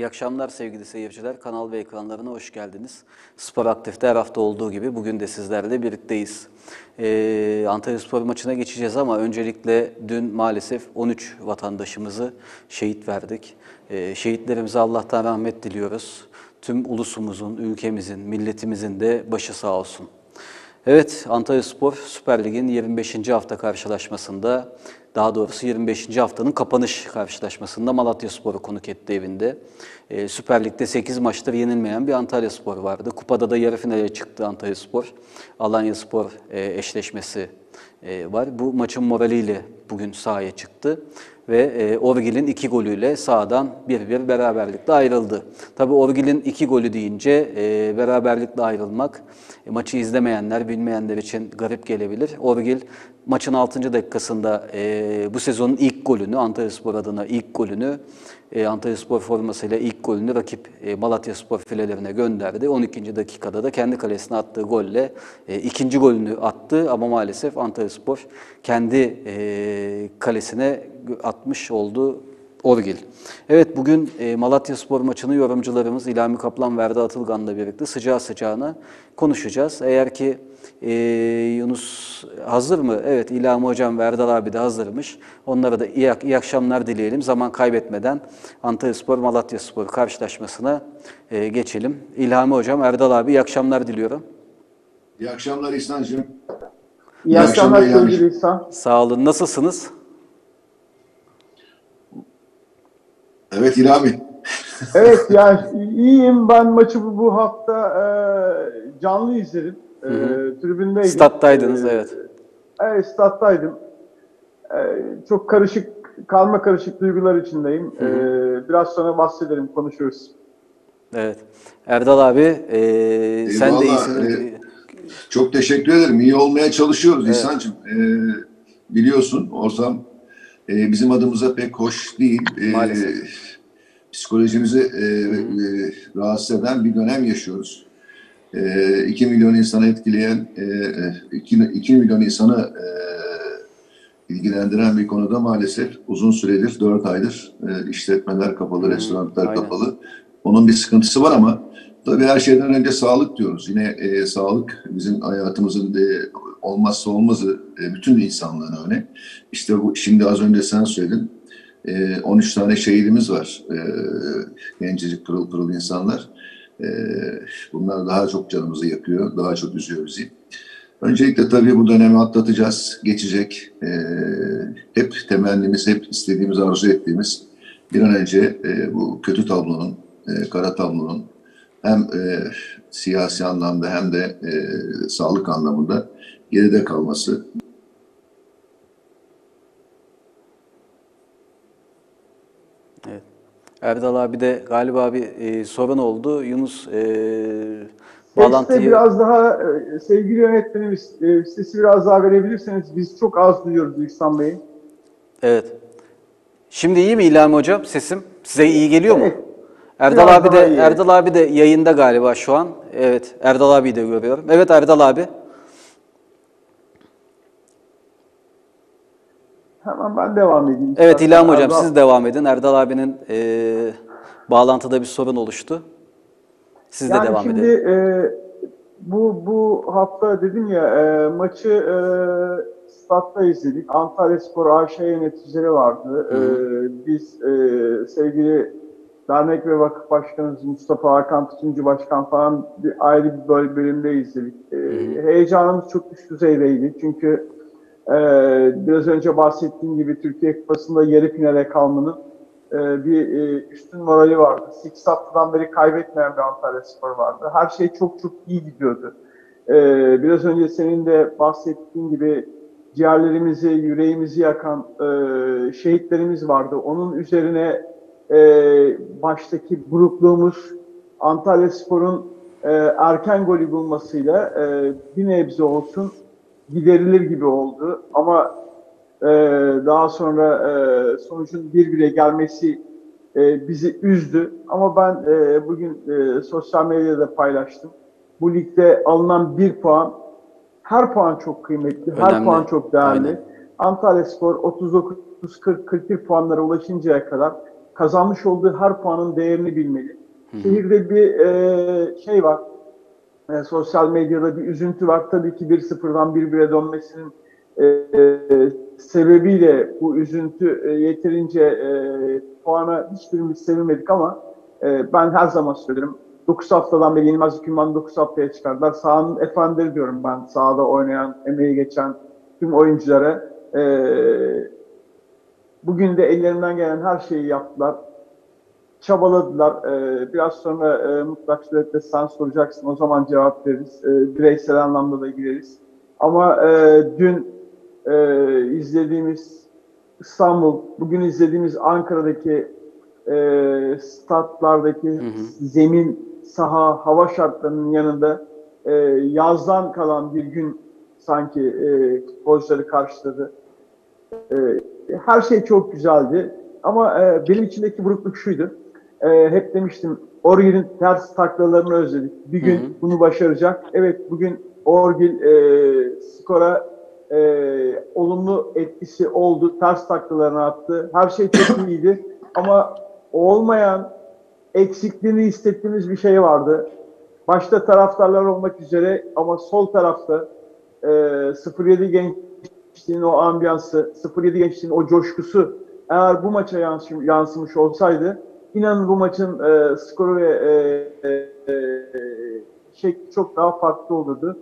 İyi akşamlar sevgili seyirciler. Kanal ve ekranlarına hoş geldiniz. Spor Aktif'te her hafta olduğu gibi bugün de sizlerle birlikteyiz. Antalyaspor maçına geçeceğiz ama öncelikle dün maalesef 13 vatandaşımızı şehit verdik. Şehitlerimize Allah'tan rahmet diliyoruz. Tüm ulusumuzun, ülkemizin, milletimizin de başı sağ olsun. Evet, Antalyaspor Süper Lig'in 25. hafta karşılaşmasında, daha doğrusu 25. haftanın kapanış karşılaşmasında Malatyaspor'u konuk etti evinde. Süper Lig'de 8 maçtır yenilmeyen bir Antalyaspor vardı. Kupada da yarı finale çıktı Antalyaspor. Alanyaspor eşleşmesi var. Bu maçın moraliyle bugün sahaya çıktı ve Orgil'in 2 golüyle sahadan 1-1 beraberlikle ayrıldı. Tabii Orgil'in 2 golü deyince beraberlikle ayrılmak maçı izlemeyenler, bilmeyenler için garip gelebilir. Orgil maçın 6. dakikasında bu sezonun ilk golünü, Antalyaspor adına ilk golünü, Antalyaspor formasıyla ilk golünü rakip Malatyaspor filelerine gönderdi. 12. dakikada da kendi kalesine attığı golle ikinci golünü attı ama maalesef Antalyaspor kendi kalesine atmış oldu Orgil. Evet, bugün Malatyaspor maçını yorumcularımız İlhami Kaplan ve Erdal Atılgan'la birlikte sıcağı sıcağına konuşacağız. Eğer ki Yunus hazır mı? Evet, İlhami Hocam ve Erdal abi de hazırmış. Onlara da iyi akşamlar dileyelim. Zaman kaybetmeden Antalyaspor Malatyaspor karşılaşmasına geçelim. İlhami Hocam, Erdal abi iyi akşamlar diliyorum. İyi akşamlar İhsan'cığım. İyi akşamlar sevgili İhsan. Sağ olun. Nasılsınız? Evet İlhami. Evet yani iyiyim. Ben maçı bu hafta canlı izledim. Tribündeydim. Stat'taydınız, evet. Evet, stat'taydım. Çok karma karışık duygular içindeyim. Biraz sonra bahsederim, konuşuruz. Evet. Erdal abi, sen de iyisin. Çok teşekkür ederim. İyi olmaya çalışıyoruz evet. İhsan'cığım. Biliyorsun ortam bizim adımıza pek hoş değil. Maalesef. Psikolojimizi rahatsız eden bir dönem yaşıyoruz. 2 milyon insanı etkileyen, 2 milyon insanı ilgilendiren bir konuda maalesef uzun süredir, 4 aydır işletmeler kapalı, restoranlar kapalı. Onun bir sıkıntısı var ama tabii her şeyden önce sağlık diyoruz. Yine sağlık bizim hayatımızın olmazsa olmazı, bütün insanlığın öyle. İşte bu, şimdi az önce sen söyledin. 13 tane şehidimiz var. Gencecik pırıl pırıl insanlar. Bunlar daha çok canımızı yakıyor, daha çok üzüyor bizi. Öncelikle tabii bu dönemi atlatacağız, geçecek. Hep temennimiz, hep istediğimiz, arzu ettiğimiz bir an önce bu kötü tablonun, kara tablonun hem siyasi anlamda hem de sağlık anlamında geride kalması. Evet. Erdal abi de galiba bir sorun oldu. Yunus bağlantıyı... Biraz daha sevgili yönetmenimiz, sesi biraz daha verebilirseniz, biz çok az duyuyoruz İhsan Bey. Evet. Şimdi iyi mi İlhami Hocam sesim? Size iyi geliyor mu? Evet. Erdal abi de yayında galiba şu an. Evet, Erdal abiyi de görüyorum. Evet Erdal abi. Hemen ben devam edeyim. Evet İlhami Hocam siz devam edin. Erdal abinin bağlantıda bir sorun oluştu. Siz de devam edin. Şimdi bu hafta dedim ya maçı statta izledik. Antalyaspor AŞ yöneticileri vardı. Biz sevgili dernek ve vakıf başkanımız Mustafa Hakan Tutuncu Başkan falan ayrı bir bölümde izledik. Heyecanımız çok üst düzeydeydi. Çünkü biraz önce bahsettiğim gibi Türkiye Kupası'nda yarı finale kalmanın bir üstün morali vardı. 8 haftadan beri kaybetmeyen bir Antalyaspor vardı. Her şey çok çok iyi gidiyordu. Biraz önce senin de bahsettiğin gibi ciğerlerimizi, yüreğimizi yakan şehitlerimiz vardı. Onun üzerine baştaki burukluğumuz Antalyaspor'un erken golü bulmasıyla bir nebze olsun giderilir gibi oldu. Ama daha sonra sonucun 1-1'e gelmesi bizi üzdü. Ama ben bugün sosyal medyada paylaştım. Bu ligde alınan bir puan, her puan çok kıymetli, önemli. Her puan çok değerli. Aynen. Antalyaspor 39, 40, 41 puanlara ulaşıncaya kadar kazanmış olduğu her puanın değerini bilmeli. Şehirde bir şey var. Sosyal medyada bir üzüntü var. Tabii ki 1-0'dan 1-1'e dönmesinin sebebiyle bu üzüntü yeterince puana hiçbirimiz sevinmedik ama ben her zaman söylerim. 9 haftadan beri Yenilmez Hükümdar'ı 9 haftaya çıkardılar. Sahanın efendileri diyorum ben. Sahada oynayan, emeği geçen tüm oyunculara. Bugün de ellerinden gelen her şeyi yaptılar. Çabaladılar. Biraz sonra mutlak suretle sen soracaksın. O zaman cevap veririz. Bireysel anlamda da gireriz. Ama dün izlediğimiz İstanbul, bugün izlediğimiz Ankara'daki statlardaki zemin, saha, hava şartlarının yanında yazdan kalan bir gün sanki futbolcuları karşıladı. Her şey çok güzeldi. Ama benim içindeki burukluk şuydu. Hep demiştim, Orgil'in ters taklalarını özledik. Bir gün bunu başaracak. Evet, bugün Orgil skora olumlu etkisi oldu. Ters taklalarını attı. Her şey çok iyiydi. Ama olmayan, eksikliğini hissettiğimiz bir şey vardı. Başta taraftarlar olmak üzere ama sol tarafta 07 gençliğin o ambiyansı, 07 gençliğin o coşkusu eğer bu maça yansımış olsaydı inanın bu maçın skoru ve şekli çok daha farklı olurdu.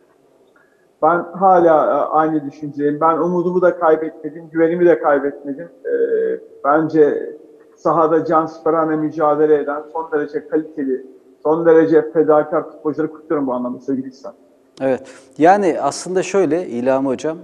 Ben hala aynı düşünceyim. Ben umudumu da kaybetmedim, güvenimi de kaybetmedim. Bence sahada cansiperane mücadele eden, son derece kaliteli, son derece fedakar futbolcuları kutluyorum bu anlamda sevgili İhsan. Evet. Yani aslında şöyle İlhami Hocam,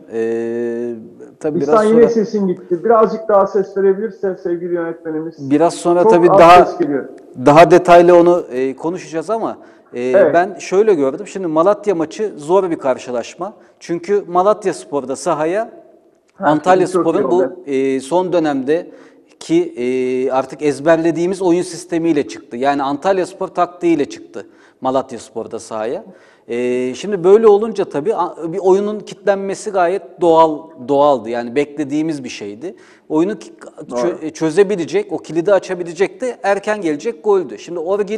tabii biraz İhsan sonra yine sesin gitti. Birazcık daha ses verebilirse sevgili yönetmenimiz. biraz sonra Çok tabii az ses geliyor. daha detaylı onu konuşacağız ama Evet. ben şöyle gördüm. Şimdi Malatya maçı zor bir karşılaşma. Çünkü Malatyaspor'da sahaya Antalyaspor'un bu son dönemdeki artık ezberlediğimiz oyun sistemiyle çıktı. Yani Antalyaspor taktiğiyle çıktı Malatyaspor'da sahaya. Şimdi böyle olunca tabii bir oyunun kitlenmesi gayet doğaldı. Yani beklediğimiz bir şeydi. Oyunu çözebilecek, o kilidi açabilecek de erken gelecek goldü. Şimdi Orgil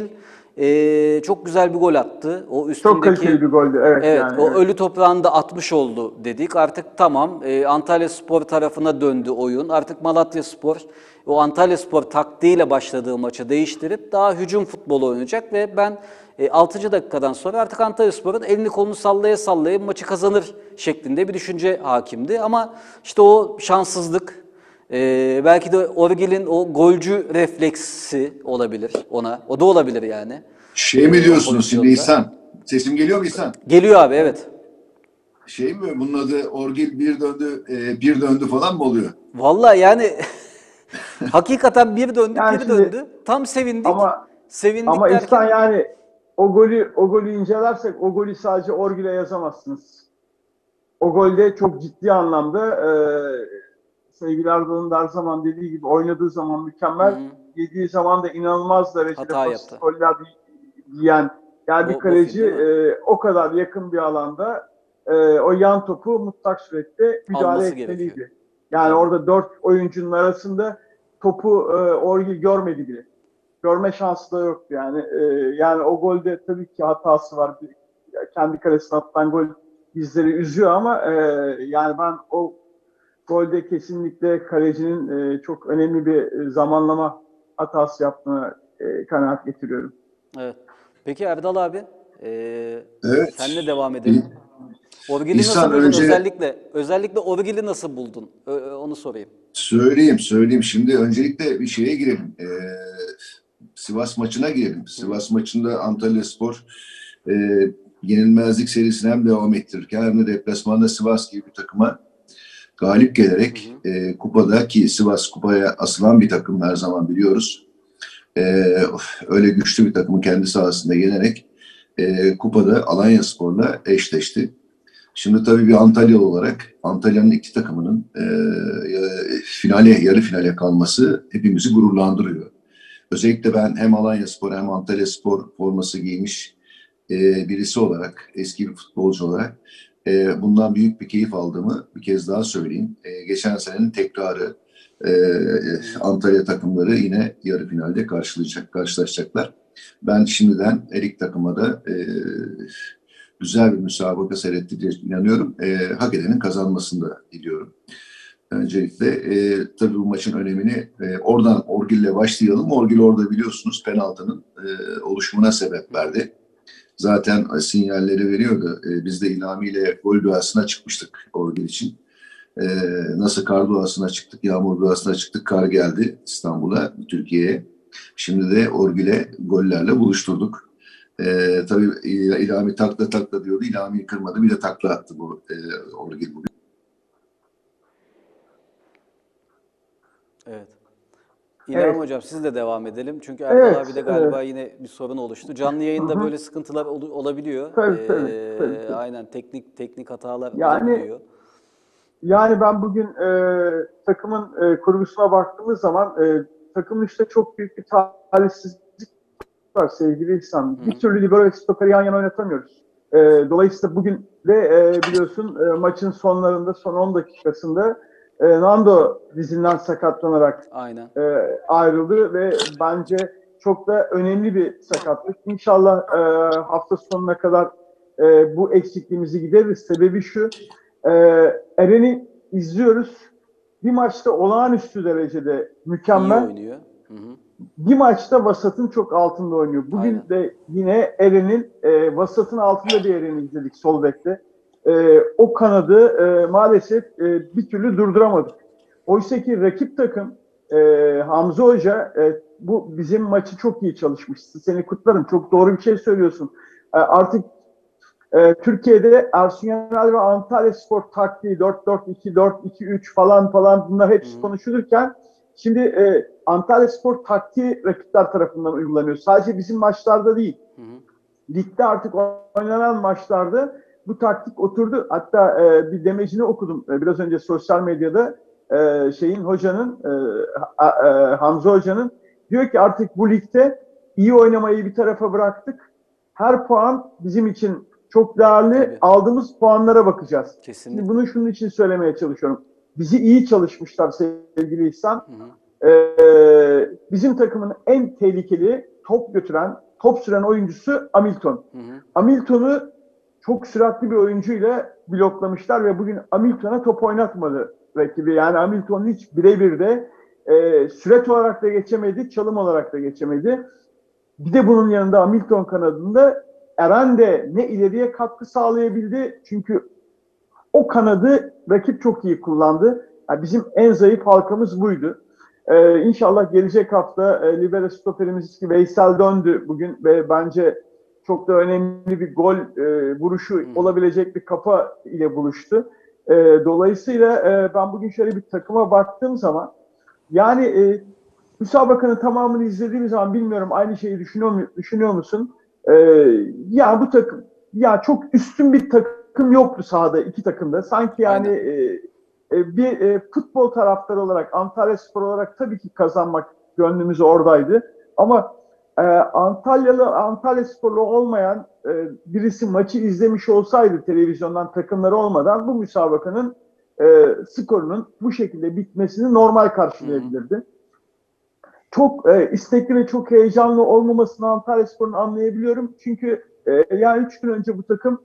çok güzel bir gol attı. O üstündeki, Çok kaliteli bir goldü. Evet, yani, o evet. ölü toprağında 60 oldu dedik. Artık tamam, Antalyaspor tarafına döndü oyun. Artık Malatyaspor o Antalyaspor taktiğiyle başladığı maçı değiştirip daha hücum futbolu oynayacak ve ben 6. dakikadan sonra artık Antalyaspor'un elini kolunu sallaya sallaya maçı kazanır şeklinde bir düşünce hakimdi. Ama işte o şanssızlık, belki de Orgil'in o golcü refleksi olabilir ona. O da olabilir yani. Şey mi O diyorsunuz şimdi pozisyonda. İhsan? Sesim geliyor mu İhsan? Geliyor abi, evet. Şey mi bunun adı Orgil bir döndü falan mı oluyor? Vallahi yani hakikaten bir döndü, Yani bir şimdi döndü. Tam sevindik. ama Sevindik ama derken İhsan yani o golü incelersek o golü sadece Orgil'e yazamazsınız. O golde çok ciddi anlamda sevgili Erdoğan'ın da her zaman dediği gibi oynadığı zaman mükemmel, yediği zaman da inanılmaz derecede hata basit yaptı. goller yiyen yani bir Bofil kaleci değil mi? o kadar yakın bir alanda o yan topu mutlak surette müdahale Alması gerekiyor. etmeliydi. Yani Tabii. orada 4 oyuncunun arasında topu Orgil görmedi bile. Görme şansı da yoktu yani. Yani o golde tabii ki hatası var. Kendi kalesine atılan gol bizleri üzüyor ama yani ben o golde kesinlikle kalecinin çok önemli bir zamanlama hatası yaptığına kanaat getiriyorum. Evet. Peki Erdal abi, Evet. senle devam edelim. Orgil'i nasıl İhsan buldun önce özellikle Orgil'i nasıl buldun? Onu sorayım. söyleyeyim. Şimdi öncelikle bir şeye girelim. Sivas maçına girelim. Sivas maçında Antalyaspor e, yenilmezlik serisini hem devam ettirirken hem de deplasmanda Sivas gibi bir takıma galip gelerek kupada ki Sivas kupaya asılan bir takım her zaman biliyoruz. Öyle güçlü bir takımı kendi sahasında yenerek kupada Alanyaspor'la eşleşti. Şimdi tabii bir Antalyalı olarak Antalya'nın iki takımının yarı finale kalması hepimizi gururlandırıyor. Özellikle ben hem Alanyaspor hem Antalyaspor forması giymiş birisi olarak, eski bir futbolcu olarak bundan büyük bir keyif aldığımı bir kez daha söyleyeyim. Geçen senenin tekrarı. Antalya takımları yine yarı finalde karşılaşacaklar. Ben şimdiden her iki takıma da güzel bir müsabaka seyrettireceğine inanıyorum. Hak edenin kazanmasını da diliyorum. Öncelikle tabii bu maçın önemini oradan Orgil'le başlayalım. Orgil orada biliyorsunuz penaltının oluşumuna sebep verdi. Zaten sinyalleri veriyordu. Biz de İlhami ile gol duasına çıkmıştık Orgil için. Nasıl kar duasına çıktık, yağmur duasına çıktık, kar geldi İstanbul'a, Türkiye'ye. Şimdi de Orgil'e gollerle buluşturduk. Tabii İlhami takla diyordu. İlhami'yi kırmadı. Bir de takla attı bu Orgil bugün. Evet. İlham Evet. Hocam siz de devam edelim. Çünkü Erdal Evet, abi de galiba yine bir sorun oluştu. Canlı yayında böyle sıkıntılar olabiliyor. tabii. Aynen teknik hatalar Yani olabiliyor. ben bugün takımın kurgusuna baktığımız zaman takımın işte çok büyük bir talihsizlik var sevgili İhsan. Bir türlü libero ve stoperi yan yana oynatamıyoruz. Dolayısıyla bugün de biliyorsun maçın sonlarında, son 10 dakikasında Nando dizinden sakatlanarak Aynen. ayrıldı ve bence çok da önemli bir sakatlık. İnşallah hafta sonuna kadar bu eksikliğimizi gideririz. Sebebi şu, Eren'i izliyoruz. Bir maçta olağanüstü derecede İyi mükemmel. oynuyor. Hı-hı. Bir maçta vasatın çok altında oynuyor. Bugün Aynen. de yine Eren'in vasatın altında bir Eren'i izledik sol bekte. O kanadı maalesef bir türlü durduramadık. Oysa ki rakip takım Hamza Hoca bu bizim maçı çok iyi çalışmıştı. Seni kutlarım. Çok doğru bir şey söylüyorsun. Artık Türkiye'de Ersun Yanal ve Antalyaspor taktiği 4-4-2, 4-2-3 falan bunlar hepsi konuşulurken şimdi Antalyaspor taktiği rakipler tarafından uygulanıyor. Sadece bizim maçlarda değil. Ligde artık oynanan maçlarda bu taktik oturdu. Hatta bir demecini okudum biraz önce sosyal medyada hocanın Hamza Hoca'nın diyor ki artık bu ligde iyi oynamayı bir tarafa bıraktık. Her puan bizim için çok değerli. Tabii. Aldığımız puanlara bakacağız. Kesinlikle. Şimdi bunu şunun için söylemeye çalışıyorum. Bizi iyi çalışmışlar sevgili İhsan. Bizim takımın en tehlikeli top götüren, top süren oyuncusu Hamilton. Hamilton'u çok süratli bir oyuncuyla bloklamışlar ve bugün Hamilton'a top oynatmadı rakibi. Yani Hamilton'un hiç birebir de sürat olarak da geçemedi, çalım olarak da geçemedi. Bir de bunun yanında Hamilton kanadında Eren de ne ileriye katkı sağlayabildi. Çünkü o kanadı rakip çok iyi kullandı. Yani bizim en zayıf halkamız buydu. İnşallah gelecek hafta libero stoperimiz Veysel döndü bugün ve bence çok da önemli bir gol vuruşu olabilecek bir kafa ile buluştu. Dolayısıyla ben bugün şöyle bir takıma baktığım zaman yani müsabakanın tamamını izlediğim zaman bilmiyorum aynı şeyi düşünüyor musun? Ya bu takım ya çok üstün bir takım yoktu sahada iki takımda. Sanki yani bir futbol taraftarı olarak Antalyaspor olarak tabii ki kazanmak gönlümüz oradaydı. Ama Antalyasporlu olmayan birisi maçı izlemiş olsaydı televizyondan takımları olmadan bu müsabakanın skorunun bu şekilde bitmesini normal karşılayabilirdi. Çok istekli ve çok heyecanlı olmamasını Antalyaspor'un anlayabiliyorum. Çünkü yani 3 gün önce bu takım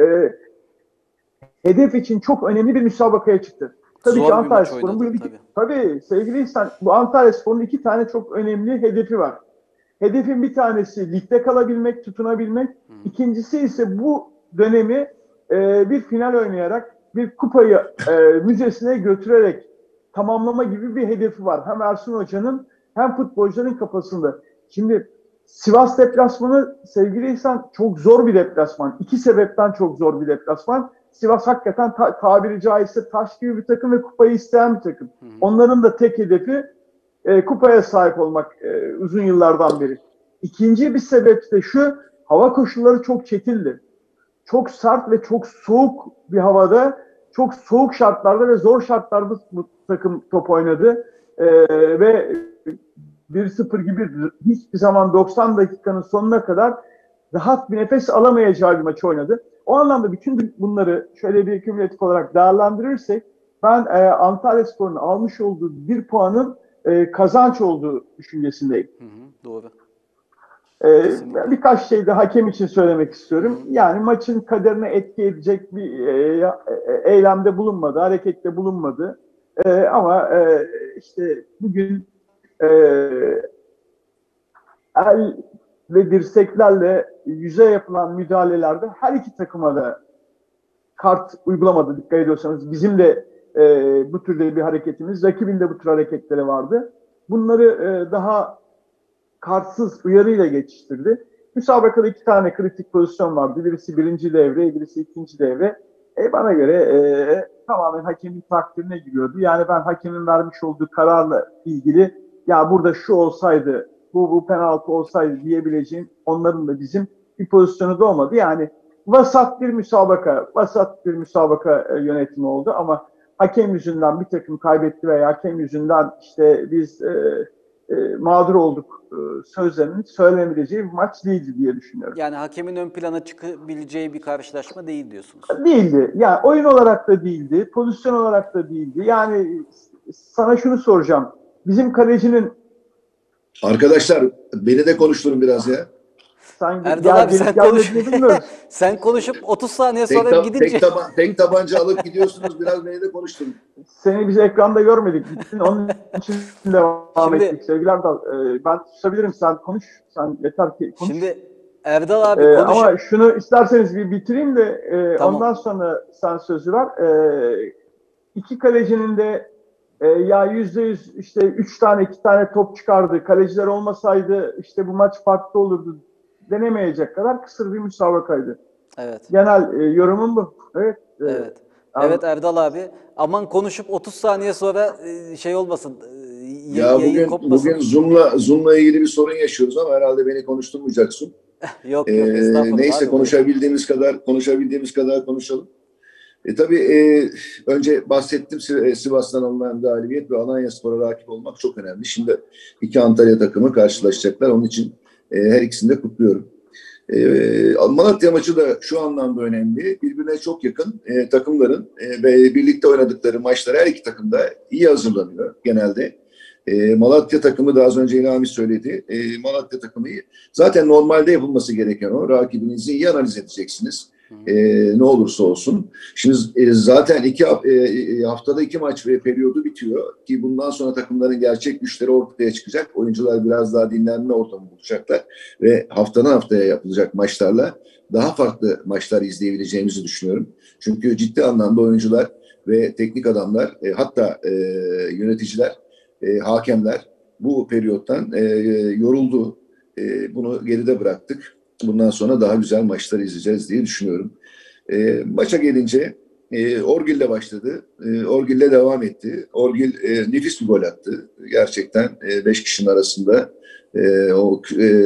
hedef için çok önemli bir müsabakaya çıktı. Tabii Zor ki bir maç Antalyaspor'un oynadı, tabii sevgili İhsan, bu Antalyaspor'un 2 tane çok önemli hedefi var. Hedefin bir tanesi ligde kalabilmek, tutunabilmek. İkincisi ise bu dönemi bir final oynayarak, bir kupayı müzesine götürerek tamamlama gibi bir hedefi var. Hem Ersun Hoca'nın hem futbolcuların kafasında. Şimdi Sivas deplasmanı sevgili İhsan çok zor bir deplasman. 2 sebepten çok zor bir deplasman. Sivas hakikaten tabiri caizse taş gibi bir takım ve kupayı isteyen bir takım. Onların da tek hedefi kupaya sahip olmak uzun yıllardan beri. İkinci bir sebep de şu, hava koşulları çok çetildi. Çok sert ve çok soğuk bir havada, çok soğuk şartlarda ve zor şartlarda bu takım top oynadı. Ve 1-0 gibi hiçbir zaman 90 dakikanın sonuna kadar rahat bir nefes alamayacağı bir maçı oynadı. O anlamda bütün bunları şöyle bir kümülatif olarak değerlendirirsek Ben Antalyaspor'un almış olduğu bir puanın kazanç olduğu düşüncesindeyim. Hı hı, doğru. Ben Kesinlikle. birkaç şey de hakem için söylemek Hı istiyorum. hı. Yani maçın kaderine etki edecek bir eylemde bulunmadı, harekette bulunmadı. Ama işte bugün e, el ve dirseklerle yüze yapılan müdahalelerde her iki takıma da kart uygulamadı, dikkat ediyorsanız. Bizim de bu türde bir hareketimiz, rakibin de bu tür hareketleri vardı. Bunları daha kartsız uyarıyla geçiştirdi. Müsabakada iki tane kritik pozisyon vardı. Birisi birinci devre, birisi ikinci devre. Bana göre tamamen hakemin takdirine giriyordu. Yani ben hakemin vermiş olduğu kararla ilgili ya burada şu olsaydı, bu penaltı olsaydı diyebileceğim onların da bizim bir pozisyonu da olmadı. Yani vasat bir müsabaka yönetimi oldu ama hakem yüzünden bir takım kaybetti veya hakem yüzünden işte biz mağdur olduk sözlerinin söylenebileceği bir maç değildi diye düşünüyorum. Yani hakemin ön plana çıkabileceği bir karşılaşma değil diyorsunuz. Değildi. Yani oyun olarak da değildi, pozisyon olarak da değildi. Yani sana şunu soracağım. Bizim kalecinin Arkadaşlar beni de konuşturun biraz ya. sen Erdal abi gelip sen konuş. gelmediğini bilmiyoruz. Sen konuşup 30 saniye Tek, sonra gidince tek tabanca alıp gidiyorsunuz. Biraz beni de konuşturun. Seni biz ekranda görmedik. Gittin onun için devam ettik. şimdi Sevgili Erdal, ben susabilirim. Sen konuş. Sen yeter ki konuş. şimdi Erdal abi konuşup Ama şunu isterseniz bir bitireyim de tamam. ondan sonra sen sözü ver. İki kalecinin de ya %100 işte 3 tane 2 tane top çıkardı. Kaleciler olmasaydı işte bu maç farklı olurdu denemeyecek kadar kısır bir müsabakaydı. Evet. Genel yorumum bu. Evet. Evet. Yani Evet Erdal abi. Aman konuşup 30 saniye sonra şey olmasın. Ya Yayın bugün kopmasın. Zoom'la ilgili bir sorun yaşıyoruz ama herhalde beni konuşturmayacaksın. Yok yok estağfurullah Neyse abi buyur. konuşabildiğimiz kadar konuşalım. Tabii önce bahsettim Sivas'tan alınan galibiyet ve Alanyaspor'a rakip olmak çok önemli. Şimdi iki Antalya takımı karşılaşacaklar. Onun için her ikisini de kutluyorum. Malatya maçı da şu anlamda önemli. Birbirine çok yakın takımların ve birlikte oynadıkları maçlara her iki takım da iyi hazırlanıyor genelde. Malatya takımı da az önce İlhami söyledi. Malatya takımı zaten normalde yapılması gereken o. Rakibinizi iyi analiz edeceksiniz. Ne olursa olsun. Şimdi zaten haftada 2 maç ve periyodu bitiyor ki bundan sonra takımların gerçek güçleri ortaya çıkacak. Oyuncular biraz daha dinlenme ortamı bulacaklar ve haftadan haftaya yapılacak maçlarla daha farklı maçlar izleyebileceğimizi düşünüyorum. Çünkü ciddi anlamda oyuncular ve teknik adamlar hatta yöneticiler, hakemler bu periyottan yoruldu. Bunu geride bıraktık. Bundan sonra daha güzel maçlar izleyeceğiz diye düşünüyorum. Maça gelince Orgil'le başladı. Orgil'le devam etti. Orgil nefis bir gol attı. Gerçekten 5 kişinin arasında o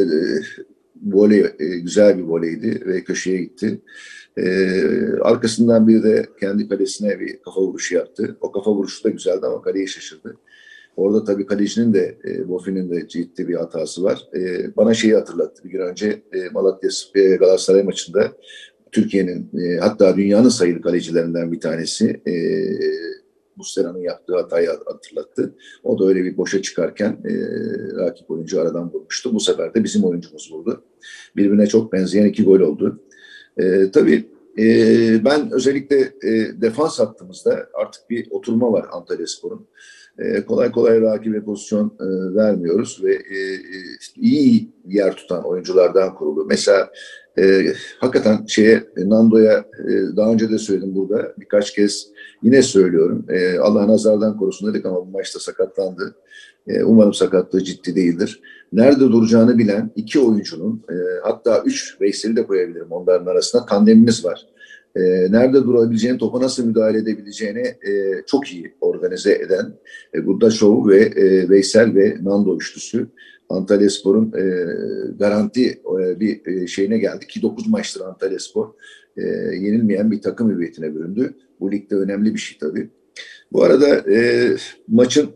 voley güzel bir voleydi ve köşeye gitti. Arkasından bir de kendi kalesine bir kafa vuruşu yaptı. O kafa vuruşu da güzeldi ama kaleyi şaşırdı. Orada tabii kalecinin de Bofi'nin de ciddi bir hatası var. Bana şeyi hatırlattı bir gün önce Malatya Galatasaray maçında Türkiye'nin hatta dünyanın sayılı kalecilerinden bir tanesi Muslera'nın yaptığı hatayı hatırlattı. O da öyle bir boşa çıkarken rakip oyuncu aradan vurmuştu. Bu sefer de bizim oyuncumuz vurdu. Birbirine çok benzeyen 2 gol oldu. Tabii ben özellikle defans hattımızda artık bir oturma var Antalyaspor'un. Kolay kolay rakibe pozisyon vermiyoruz ve iyi yer tutan oyunculardan kurulu. Mesela hakikaten Nando'ya daha önce de söyledim burada birkaç kez yine söylüyorum. Allah nazardan korusun dedik ama bu maçta sakatlandı. Umarım sakatlığı ciddi değildir. Nerede duracağını bilen 2 oyuncunun hatta 3 Veysel'i de koyabilirim onların arasında tandemimiz var. Nerede durabileceğini, topa nasıl müdahale edebileceğini çok iyi organize eden Guddaşov ve Veysel ve Nando üçlüsü Antalyaspor'un garanti bir şeyine geldi ki 9 maçtır Antalyaspor yenilmeyen bir takım hüviyetine büründü. Bu ligde önemli bir şey tabii. Bu arada maçın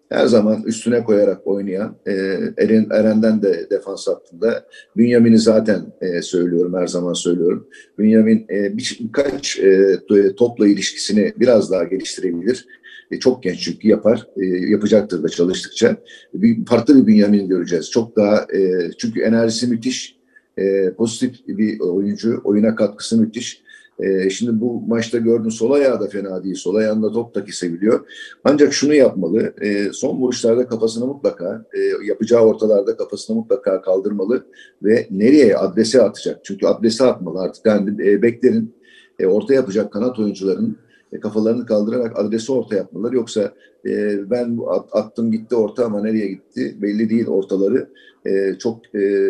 her zaman üstüne koyarak oynayan, Eren'den de defans hattında. Bünyamin'i zaten söylüyorum, her zaman söylüyorum. Bünyamin birkaç topla ilişkisini biraz daha geliştirebilir. Çok genç çünkü yapar, yapacaktır da çalıştıkça. Farklı bir Bünyamin göreceğiz. Çok daha, çünkü enerjisi müthiş, pozitif bir oyuncu, oyuna katkısı müthiş. Şimdi bu maçta gördüğün sol ayağı da fena değil. Sol ayağında top da kesebiliyor. Ancak şunu yapmalı. Son vuruşlarda kafasını mutlaka, yapacağı ortalarda kafasını mutlaka kaldırmalı ve nereye adrese atacak? Çünkü adrese atmalı artık. Yani beklerin, orta yapacak kanat oyuncuların kafalarını kaldırarak adresi orta yapmalılar. Yoksa ben attım gitti orta ama nereye gitti belli değil ortaları. Çok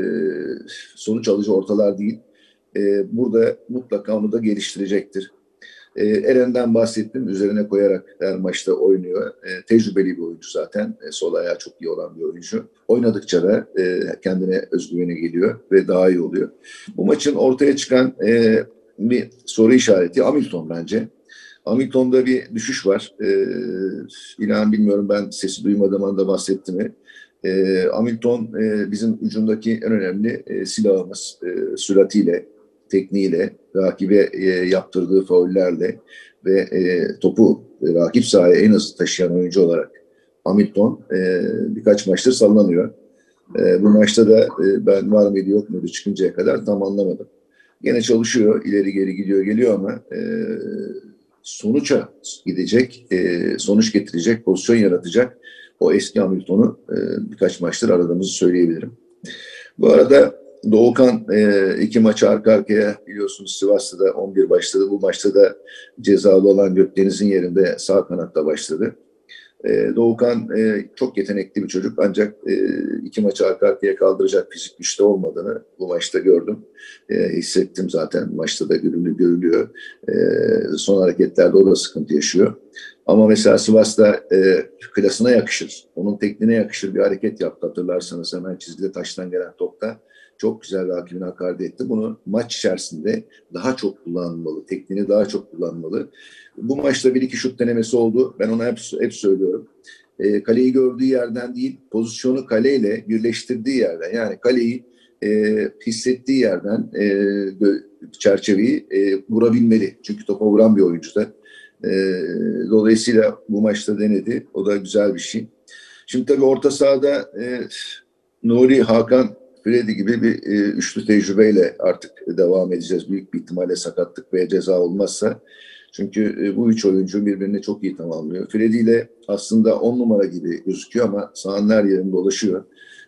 sonuç alıcı ortalar değil. Burada mutlaka onu da geliştirecektir. Eren'den bahsettim. Üzerine koyarak her maçta oynuyor. Tecrübeli bir oyuncu zaten. Sol ayağı çok iyi olan bir oyuncu. Oynadıkça da kendine özgüveni geliyor ve daha iyi oluyor. Bu maçın ortaya çıkan bir soru işareti Hamilton bence. Hamilton'da bir düşüş var. İnan bilmiyorum, ben sesi duymadığım anda bahsetti mi? Hamilton bizim hücumdaki en önemli silahımız. Süratiyle, tekniğiyle, rakibe yaptırdığı faullerle ve topu rakip sahaya en hızlı taşıyan oyuncu olarak Hamilton birkaç maçtır sallanıyor. Bu maçta da ben var mıydı yok muydu çıkıncaya kadar tam anlamadım. Gene çalışıyor, ileri geri gidiyor geliyor ama sonuça gidecek, sonuç getirecek, pozisyon yaratacak o eski Hamilton'u birkaç maçtır aradığımızı söyleyebilirim. Bu arada Doğukan iki maçı arka arkaya biliyorsunuz Sivas'ta da 11 başladı. Bu maçta da cezalı olan Gökdeniz'in yerinde sağ kanatta başladı. Doğukan çok yetenekli bir çocuk ancak iki maçı arka arkaya kaldıracak fizik güçte olmadığını bu maçta gördüm. Hissettim zaten, maçta da görülüyor. Son hareketlerde o da sıkıntı yaşıyor. Ama mesela Sivas'ta klasına yakışır, onun tekniğine yakışır bir hareket yaptı. Hatırlarsanız hemen çizgide taştan gelen topta çok güzel rakibine hakaret etti. Bunu maç içerisinde daha çok kullanmalı, tekniğini daha çok kullanmalı. Bu maçta bir iki şut denemesi oldu. Ben ona hep söylüyorum. Kaleyi gördüğü yerden değil, pozisyonu kaleyle birleştirdiği yerden. Yani kaleyi hissettiği yerden çerçeveyi vurabilmeli. Çünkü topa vuran bir oyuncu da. Dolayısıyla bu maçta denedi. O da güzel bir şey. Şimdi tabii orta sahada Nuri, Hakan, Freddy gibi bir üçlü tecrübeyle artık devam edeceğiz. Büyük bir ihtimalle sakatlık veya ceza olmazsa. Çünkü bu üç oyuncu birbirini çok iyi tamamlıyor. Freddy ile aslında 10 numara gibi gözüküyor ama sahanın her yerinde dolaşıyor.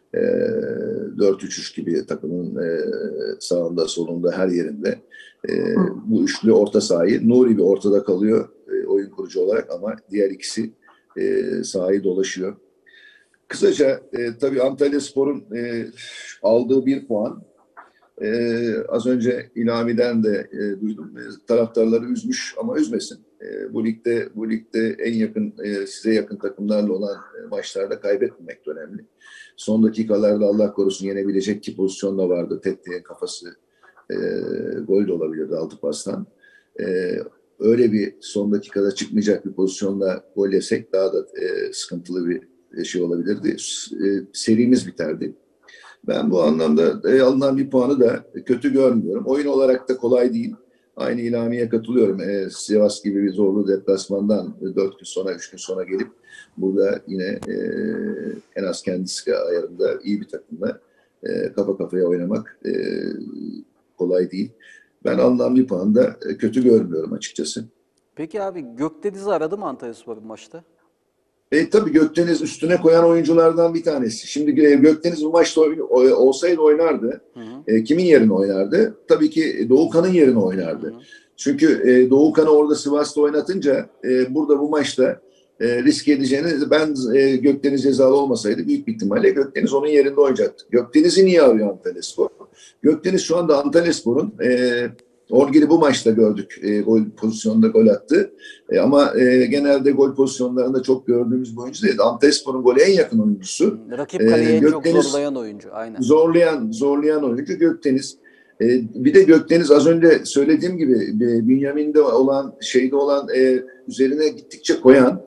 4-3-3 gibi takımın sağında solunda her yerinde. Bu üçlü orta sahayı Nuri bir ortada kalıyor oyun kurucu olarak ama diğer ikisi sahayı dolaşıyor. Kısaca tabii Antalyaspor'un aldığı bir puan az önce İlhami'den de duydum. Taraftarları üzmüş ama üzmesin. Bu ligde en yakın size yakın takımlarla olan maçlarda kaybetmemek de önemli. Son dakikalarda Allah korusun yenebilecek ki pozisyon da vardı. Tette'nin kafası gol de olabilirdi altı pastan. Öyle bir son dakikada çıkmayacak bir pozisyonda gol yesek daha da sıkıntılı bir şey olabilirdi. Serimiz biterdi. Ben bu anlamda alınan bir puanı da kötü görmüyorum. Oyun olarak da kolay değil. Aynı İlhami'ye katılıyorum. Sivas gibi bir zorlu deplasmandan 4 gün sonra, 3 gün sonra gelip burada yine en az kendisi ayarında iyi bir takımla kafa kafaya oynamak kolay değil. Ben alınan bir puanı da kötü görmüyorum açıkçası. Peki abi Gökdeniz'i aradı mı Antalyaspor'un maçta? Tabii Gökdeniz üstüne koyan oyunculardan bir tanesi. Şimdi Gökdeniz bu maçta olsaydı oynardı. Hı hı. Kimin yerine oynardı? Tabii ki Doğukan'ın yerine oynardı. Hı hı. Çünkü Doğukan'ı orada Sivas'ta oynatınca burada bu maçta risk edeceğini, ben Gökdeniz cezalı olmasaydı büyük bir ihtimalle Gökdeniz onun yerinde oynayacaktı. Gökdeniz'i niye arıyor Antalyaspor? Gökdeniz şu anda Antalyaspor'un Orgil'i bu maçta gördük. Gol pozisyonunda gol attı. Ama genelde gol pozisyonlarında çok gördüğümüz bir oyuncu değil. Antalyaspor'un golü en yakın oyuncusu. Rakip kaleye en çok Gökdeniz zorlayan oyuncu. Aynen. zorlayan oyuncu Gökdeniz. Bir de Gökdeniz az önce söylediğim gibi Bünyamin'de olan şeyde olan üzerine gittikçe koyan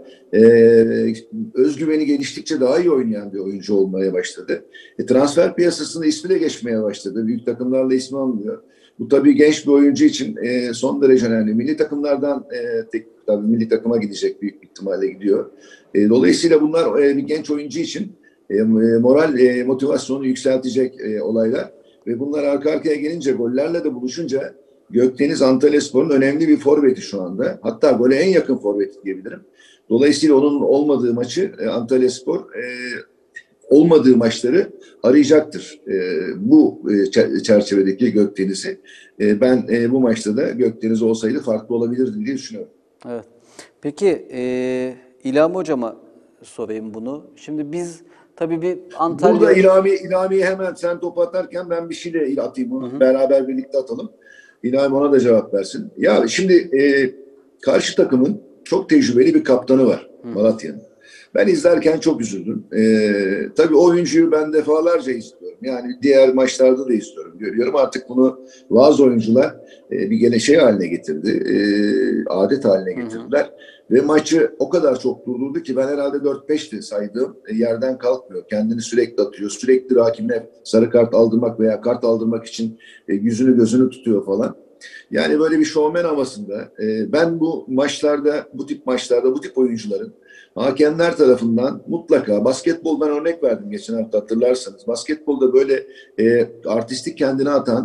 özgüveni geliştikçe daha iyi oynayan bir oyuncu olmaya başladı. Transfer piyasasında ismi de geçmeye başladı. Büyük takımlarla ismi alınıyor. Bu tabii genç bir oyuncu için son derece önemli. Milli takımlardan tabii milli takıma gidecek, büyük ihtimalle gidiyor. Dolayısıyla bunlar bir genç oyuncu için moral motivasyonu yükseltecek olaylar. Ve bunlar arka arkaya gelince, gollerle de buluşunca Gökdeniz Antalyaspor'un önemli bir forveti şu anda. Hatta gole en yakın forveti diyebilirim. Dolayısıyla onun olmadığı maçı Antalyaspor olmadığı maçları arayacaktır. Bu çerçevedeki Gökdeniz'i. Ben bu maçta da Gökdeniz olsaydı farklı olabilirdi diye düşünüyorum. Evet. Peki İlhami Hocam'a sorayım bunu. Şimdi biz tabii bir Antalya... Burada İlhami'yi hemen sen top atarken ben bir şeyle atayım onu. Beraber birlikte atalım. İlhami ona da cevap versin. Ya şimdi karşı takımın çok tecrübeli bir kaptanı var Malatya'nın. Ben izlerken çok üzüldüm. Tabii o oyuncuyu ben defalarca izliyorum. Yani diğer maçlarda da izliyorum, görüyorum. Artık bunu bazı oyuncular bir gene şey haline getirdi. Adet haline getirdiler. Ve maçı o kadar çok durdurdu ki ben herhalde 4-5'ti saydığım yerden kalkmıyor. Kendini sürekli atıyor. Sürekli rakibine sarı kart aldırmak veya kart aldırmak için yüzünü gözünü tutuyor falan. Yani böyle bir şovmen havasında ben bu maçlarda, bu tip oyuncuların hakemler tarafından mutlaka, basketboldan örnek verdim geçen hafta hatırlarsanız. Basketbolda böyle artistik kendini atan,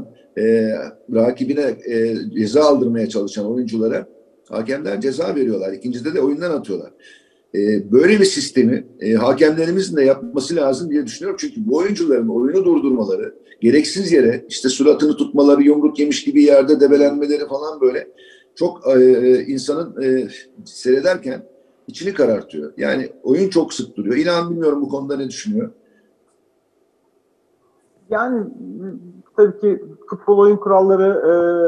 rakibine ceza aldırmaya çalışan oyunculara hakemler ceza veriyorlar. İkincide de oyundan atıyorlar. Böyle bir sistemi hakemlerimizin de yapması lazım diye düşünüyorum. Çünkü bu oyuncuların oyunu durdurmaları, gereksiz yere işte suratını tutmaları, yumruk yemiş gibi yerde debelenmeleri falan böyle çok insanın seyrederken içini karartıyor. Yani oyun çok sık duruyor. İnan bilmiyorum bu konuda ne düşünüyor? Yani tabii ki futbol oyun kuralları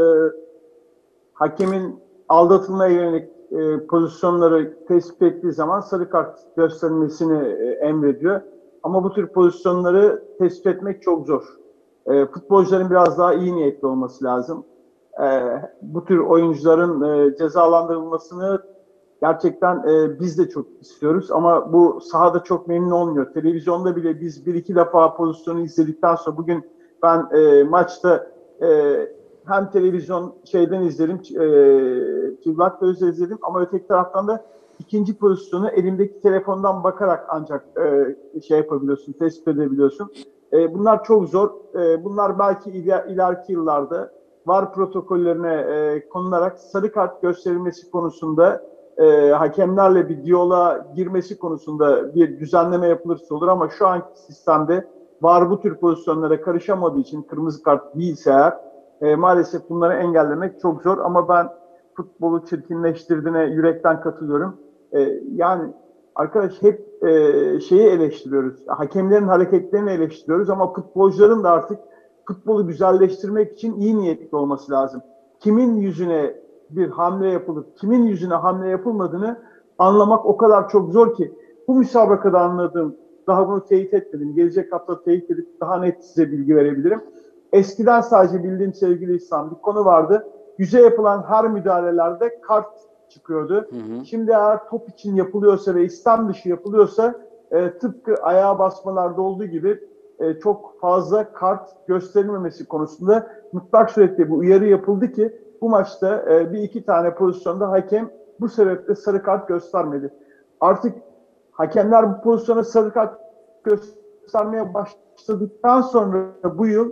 hakemin aldatılmaya yönelik pozisyonları tespit ettiği zaman sarı kart gösterilmesini emrediyor. Ama bu tür pozisyonları tespit etmek çok zor. Futbolcuların biraz daha iyi niyetli olması lazım. Bu tür oyuncuların cezalandırılmasını gerçekten biz de çok istiyoruz ama bu sahada çok memnun olmuyor. Televizyonda bile biz bir iki defa pozisyonu izledikten sonra bugün ben maçta hem televizyon şeyden izledim, çıplak gözle izledim ama öteki taraftan da ikinci pozisyonu elimdeki telefondan bakarak ancak şey yapabiliyorsun, tespit edebiliyorsun. Bunlar çok zor. Bunlar belki ileriki yıllarda VAR protokollerine konularak sarı kart gösterilmesi konusunda hakemlerle bir diyaloğa girmesi konusunda bir düzenleme yapılırsa olur ama şu anki sistemde VAR bu tür pozisyonlara karışamadığı için kırmızı kart değilse eğer maalesef bunları engellemek çok zor ama ben futbolu çirkinleştirdiğine yürekten katılıyorum. Yani arkadaş hep şeyi eleştiriyoruz. Hakemlerin hareketlerini eleştiriyoruz ama futbolcuların da artık futbolu güzelleştirmek için iyi niyetli olması lazım. Kimin yüzüne bir hamle yapılıp kimin yüzüne hamle yapılmadığını anlamak o kadar çok zor ki bu müsabakada anladığım, daha bunu teyit etmedim. Gelecek hafta teyit edip daha net size bilgi verebilirim. Eskiden sadece bildiğim sevgili İhsan bir konu vardı. Yüze yapılan her müdahalelerde kart çıkıyordu. Şimdi eğer top için yapılıyorsa ve istem dışı yapılıyorsa tıpkı ayağa basmalarda olduğu gibi çok fazla kart gösterilmemesi konusunda mutlak surette bu uyarı yapıldı ki bu maçta bir iki tane pozisyonda hakem bu sebeple sarı kart göstermedi. Artık hakemler bu pozisyona sarı kart göstermeye başladıktan sonra bu yıl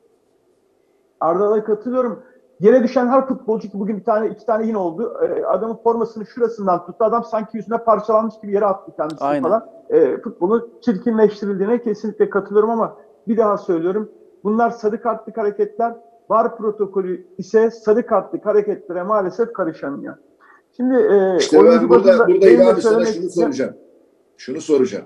Arda'ya katılıyorum. Yere düşen her futbolcu ki bugün iki tane yine oldu. Adamın formasını şurasından tuttu. Adam sanki yüzüne parçalanmış gibi yere attı kendisini Aynen. falan. Futbolun çirkinleştirildiğine kesinlikle katılıyorum ama bir daha söylüyorum. Bunlar sarı kartlık hareketler. VAR protokolü ise sarı kartlık hareketlere maalesef karışamıyor. Şimdi İşte ben burada İlhami sana şunu soracağım.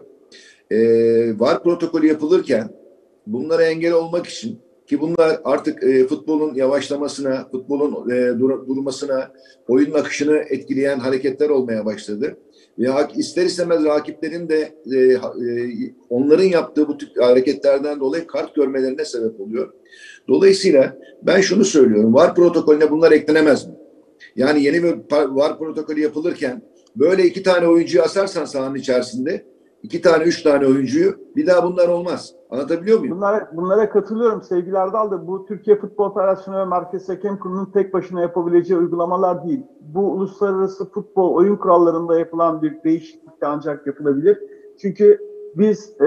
VAR protokolü yapılırken bunlara engel olmak için ki bunlar artık futbolun yavaşlamasına, futbolun durmasına, oyunun akışını etkileyen hareketler olmaya başladı. Ve ister istemez rakiplerin de onların yaptığı bu tip hareketlerden dolayı kart görmelerine sebep oluyor. Dolayısıyla ben şunu söylüyorum. VAR protokolüne bunlar eklenemez mi? Yani yeni bir VAR protokolü yapılırken böyle 2 tane oyuncuyu asarsan sahanın içerisinde 2 tane 3 tane oyuncuyu bir daha bunlar olmaz. Anlatabiliyor muyum? Bunlara katılıyorum sevgili Erdal da bu Türkiye Futbol Federasyonu ve Merkez Hakem Kurulu'nun tek başına yapabileceği uygulamalar değil. Bu uluslararası futbol oyun kurallarında yapılan bir değişiklik de ancak yapılabilir. Çünkü biz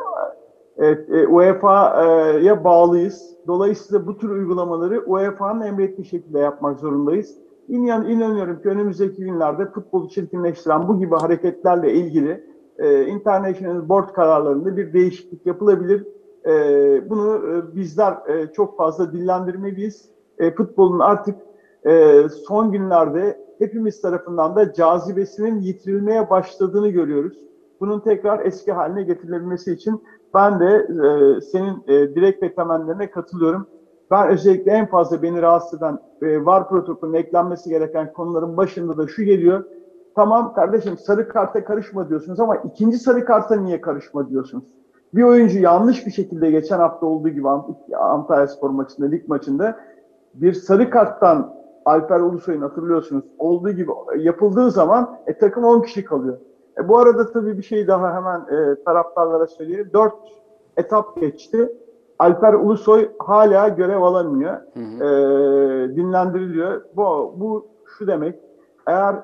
UEFA'ya bağlıyız. Dolayısıyla bu tür uygulamaları UEFA'nın emrettiği şekilde yapmak zorundayız. İnanıyorum ki önümüzdeki günlerde futbolu çirkinleştiren bu gibi hareketlerle ilgili International Board kararlarında bir değişiklik yapılabilir. Bunu bizler çok fazla dillendirmeliyiz. Futbolun artık son günlerde hepimiz tarafından da cazibesinin yitirilmeye başladığını görüyoruz. Bunun tekrar eski haline getirilebilmesi için ben de senin dilek ve temennilerine katılıyorum. Ben özellikle en fazla beni rahatsız eden VAR protokolüne eklenmesi gereken konuların başında da şu geliyor. Tamam kardeşim sarı karta karışma diyorsunuz ama ikinci sarı karta niye karışma diyorsunuz? Bir oyuncu yanlış bir şekilde geçen hafta olduğu gibi Antalyaspor maçında, lig maçında bir sarı karttan Alper Ulusoy'un hatırlıyorsunuz olduğu gibi yapıldığı zaman takım 10 kişi kalıyor. Bu arada tabii bir şey daha hemen taraftarlara söyleyeyim. 4 etap geçti. Alper Ulusoy hala görev alamıyor. Dinlendiriliyor. Bu şu demek. Eğer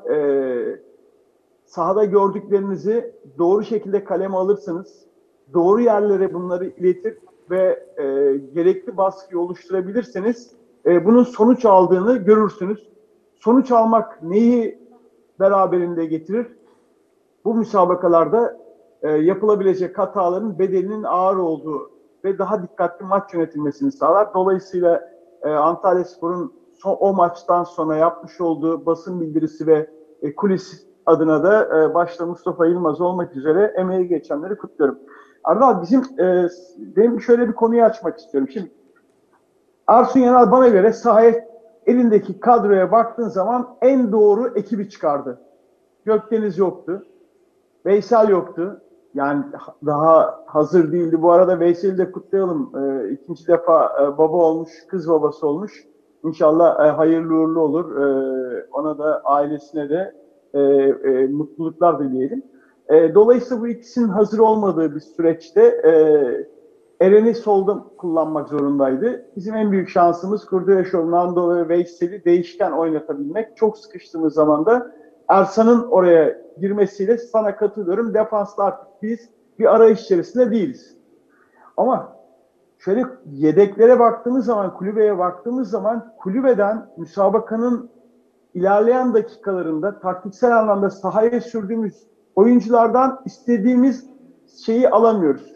sahada gördüklerinizi doğru şekilde kaleme alırsanız, doğru yerlere bunları iletir ve gerekli baskıyı oluşturabilirseniz bunun sonuç aldığını görürsünüz. Sonuç almak neyi beraberinde getirir? Bu müsabakalarda yapılabilecek hataların bedelinin ağır olduğu ve daha dikkatli maç yönetilmesini sağlar. Dolayısıyla Antalyaspor'un o maçtan sonra yapmış olduğu basın bildirisi ve kulis adına da başta Mustafa Yılmaz olmak üzere emeği geçenleri kutluyorum. Ardal benim şöyle bir konuyu açmak istiyorum. Şimdi Ersun Yanal bana göre sahaya elindeki kadroya baktığın zaman en doğru ekibi çıkardı. Gökdeniz yoktu. Veysel yoktu. Yani daha hazır değildi. Bu arada Veysel'i de kutlayalım. İkinci defa baba olmuş, kız babası olmuş. İnşallah hayırlı uğurlu olur. Ona da ailesine de mutluluklar dileyelim. Dolayısıyla bu ikisinin hazır olmadığı bir süreçte Eren'i solda kullanmak zorundaydı. Bizim en büyük şansımız Kurdoğlu, Nando ve Veysel'i değişken oynatabilmek. Çok sıkıştığımız zaman da Ersan'ın oraya girmesiyle sana katılıyorum. Defansta artık biz bir arayış içerisinde değiliz. Ama şöyle yedeklere baktığımız zaman, kulübeye baktığımız zaman kulübeden müsabakanın ilerleyen dakikalarında taktiksel anlamda sahaya sürdüğümüz oyunculardan istediğimiz şeyi alamıyoruz.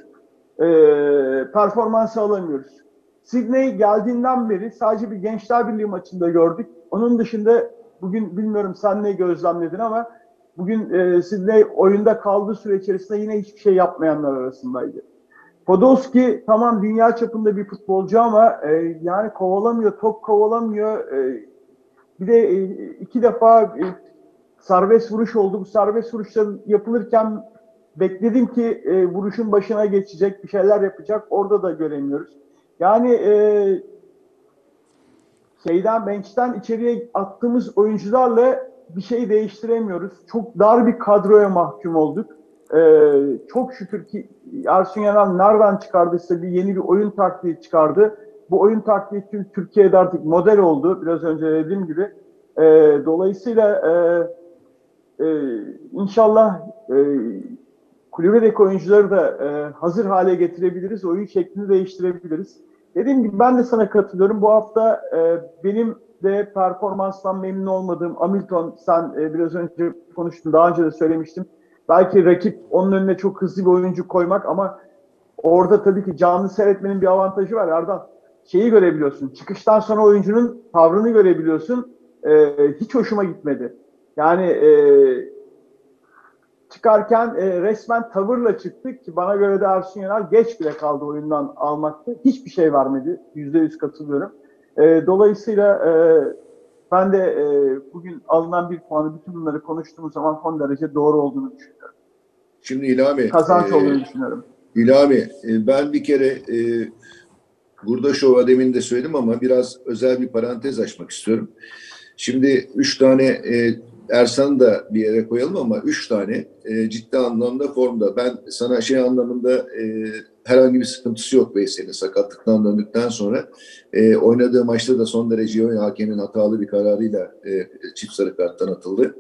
Performansı alamıyoruz. Sydney geldiğinden beri sadece bir Gençler Birliği maçında gördük. Onun dışında bugün bilmiyorum sen ne gözlemledin ama bugün Sydney oyunda kaldığı süre içerisinde yine hiçbir şey yapmayanlar arasındaydı. Podolski tamam dünya çapında bir futbolcu ama yani kovalamıyor, top kovalamıyor. Bir de 2 defa serbest vuruş oldu. Bu serbest vuruşlar yapılırken bekledim ki vuruşun başına geçecek, bir şeyler yapacak. Orada da göremiyoruz. Yani bench'ten içeriye attığımız oyuncularla bir şey değiştiremiyoruz. Çok dar bir kadroya mahkum olduk. Çok şükür ki Ersun Yanal nereden çıkardıysa yeni bir oyun taktiği çıkardı. Bu oyun taktiği tüm Türkiye'de artık model oldu. Biraz önce dediğim gibi. Dolayısıyla inşallah kulübedeki oyuncuları da hazır hale getirebiliriz. Oyun şeklini değiştirebiliriz. Dediğim gibi ben de sana katılıyorum. Bu hafta benim de performanstan memnun olmadığım Hamilton, sen biraz önce konuştun, daha önce de söylemiştim. Belki rakip onun önüne çok hızlı bir oyuncu koymak ama orada tabii ki canlı seyretmenin bir avantajı var. Erdal şeyi görebiliyorsun. Çıkıştan sonra oyuncunun tavrını görebiliyorsun. Hiç hoşuma gitmedi. Yani çıkarken resmen tavırla çıktık ki bana göre de Ersun Yanal geç bile kaldı oyundan almakta. Hiçbir şey vermedi. %100 katılıyorum. Dolayısıyla Ben de bugün alınan bir puanı bütün bunları konuştuğumuz zaman son derece doğru olduğunu düşünüyorum. Şimdi İlhami, Kazanç olduğunu düşünüyorum. Ben bir kere burada şova demin de söyledim ama biraz özel bir parantez açmak istiyorum. Şimdi 3 tane Ersan'ı da bir yere koyalım ama 3 tane ciddi anlamda formda. Ben sana şey anlamında herhangi bir sıkıntısı yok Veysel'in sakatlıktan döndükten sonra. Oynadığı maçta da son derece hakemin hatalı bir kararıyla çift sarı karttan atıldı.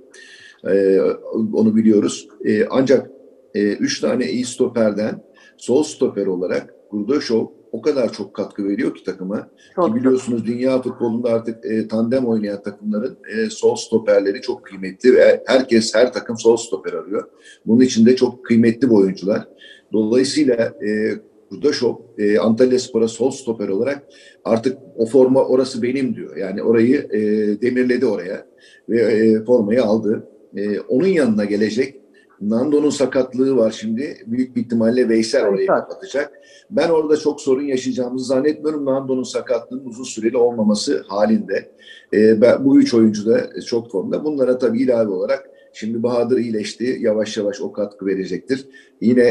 Onu biliyoruz. Ancak 3 tane iyi stoperden sol stoper olarak Gurdaşov o kadar çok katkı veriyor ki takıma. Çok Ki biliyorsunuz dünya futbolunda artık tandem oynayan takımların sol stoperleri çok kıymetli ve her takım sol stoper arıyor. Bunun için de çok kıymetli bu oyuncular. Dolayısıyla Gurdaşov Antalyaspor'a sol stoper olarak artık o forma orası benim diyor. Yani orayı demirledi oraya ve formayı aldı. Onun yanına gelecek. Nando'nun sakatlığı var şimdi. Büyük bir ihtimalle Veysel orayı kapatacak. Ben orada çok sorun yaşayacağımızı zannetmiyorum. Nando'nun sakatlığının uzun süreli olmaması halinde. Bu 3 oyuncu da çok formda. Bunlara tabii ilave olarak şimdi Bahadır iyileşti. Yavaş yavaş o katkı verecektir. Yine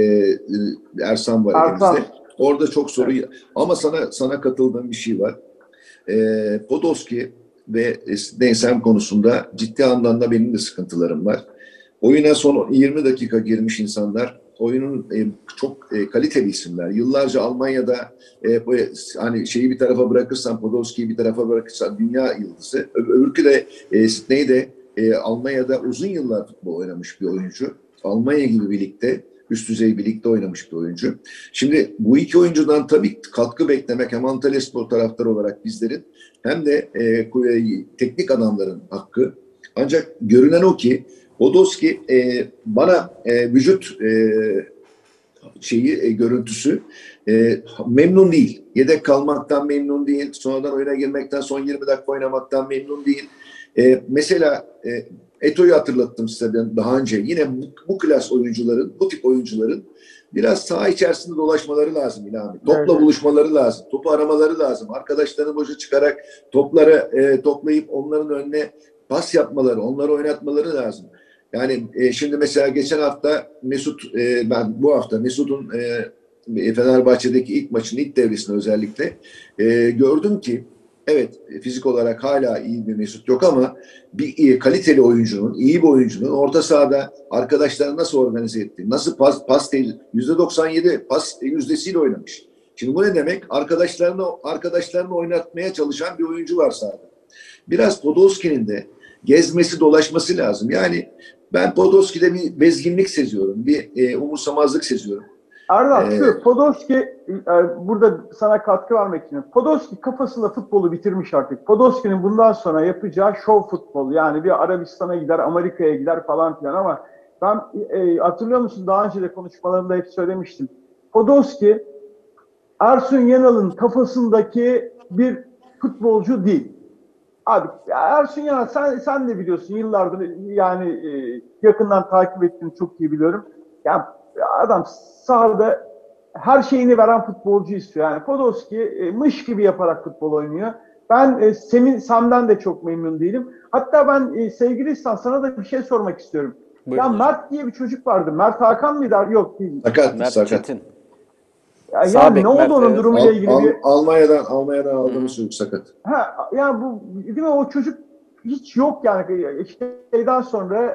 Ersan var elimizde. Orada çok sorun. Evet. Ama sana katıldığım bir şey var. Podolski ve Neysen konusunda ciddi anlamda benim de sıkıntılarım var. Oyuna son 20 dakika girmiş insanlar. Oyunun çok kaliteli isimler. Yıllarca Almanya'da hani şeyi bir tarafa bırakırsan, Podolski'yi bir tarafa bırakırsan dünya yıldızı. Öbürkü de Sydney'de Almanya'da uzun yıllar futbol oynamış bir oyuncu. Almanya gibi bir ligde, üst düzey bir ligde oynamış bir oyuncu. Şimdi bu 2 oyuncudan tabii katkı beklemek hem Antalyaspor taraftarı olarak bizlerin hem de teknik adamların hakkı. Ancak görünen o ki Podolski bana vücut görüntüsü memnun değil. Yedek kalmaktan memnun değil. Sonradan oyuna girmekten, son 20 dakika oynamaktan memnun değil. Mesela Eto'yu hatırlattım size ben daha önce. Yine bu klas oyuncuların, bu tip oyuncuların biraz saha içerisinde dolaşmaları lazım İlhami. Topla buluşmaları lazım. Topu aramaları lazım. Arkadaşlarını boşa çıkarak topları toplayıp onların önüne pas yapmaları, onları oynatmaları lazım. Yani şimdi mesela geçen hafta ben bu hafta Mesut'un Fenerbahçe'deki ilk maçın ilk devresinde özellikle gördüm ki evet fizik olarak hala iyi bir Mesut yok ama bir kaliteli oyuncunun, iyi bir oyuncunun orta sahada arkadaşlarını nasıl organize etti, nasıl pas %97 pas yüzdesiyle oynamış. Şimdi bu ne demek? Arkadaşlarını oynatmaya çalışan bir oyuncu var sahada. Biraz Podolski'nin de gezmesi, dolaşması lazım. Yani ben Podolski'de bir bezginlik seziyorum, bir umursamazlık seziyorum. Erdal, Podolski burada sana katkı vermek için. Podolski kafasında futbolu bitirmiş artık. Podolski'nin bundan sonra yapacağı şov futbol. Yani bir Arabistan'a gider, Amerika'ya gider falan filan ama ben hatırlıyor musun daha önce de konuşmalarımda hep söylemiştim. Podolski Ersun Yanal'ın kafasındaki bir futbolcu değil. Abi Ersun Yanal sen de biliyorsun yıllardır yani yakından takip ettiğini çok iyi biliyorum. Yani adam sahada her şeyini veren futbolcu istiyor. Yani Podolski mış gibi yaparak futbol oynuyor. Ben Sam'den de çok memnun değilim. Hatta ben sevgili İhsan sana da bir şey sormak istiyorum. Buyurun ya hocam. Mert diye bir çocuk vardı. Mert Hakan mıydı? Yok değil. Mert Çetin. Yani ne oldu onun durumuyla ilgili bir... Almanya'dan aldığımız çocuk sakat. Yani bu değil mi o çocuk hiç yok yani şeyden sonra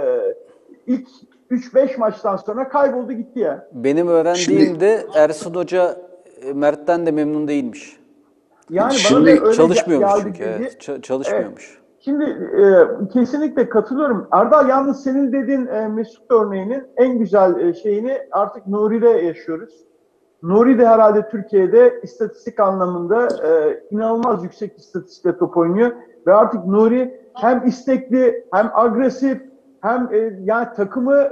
ilk 3-5 maçtan sonra kayboldu gitti ya. Benim öğrendiğimde Ersun Hoca Mert'ten de memnun değilmiş. Yani bana da öyle çalışmıyormuş geldi çünkü. bilgi. Evet, çalışmıyormuş. Evet. Şimdi kesinlikle katılıyorum. Erdal yalnız senin dediğin Mesut örneğinin en güzel şeyini artık Nuri'de yaşıyoruz. Nuri de herhalde Türkiye'de istatistik anlamında inanılmaz yüksek istatistikle top oynuyor. Ve artık Nuri hem istekli hem agresif hem yani takımı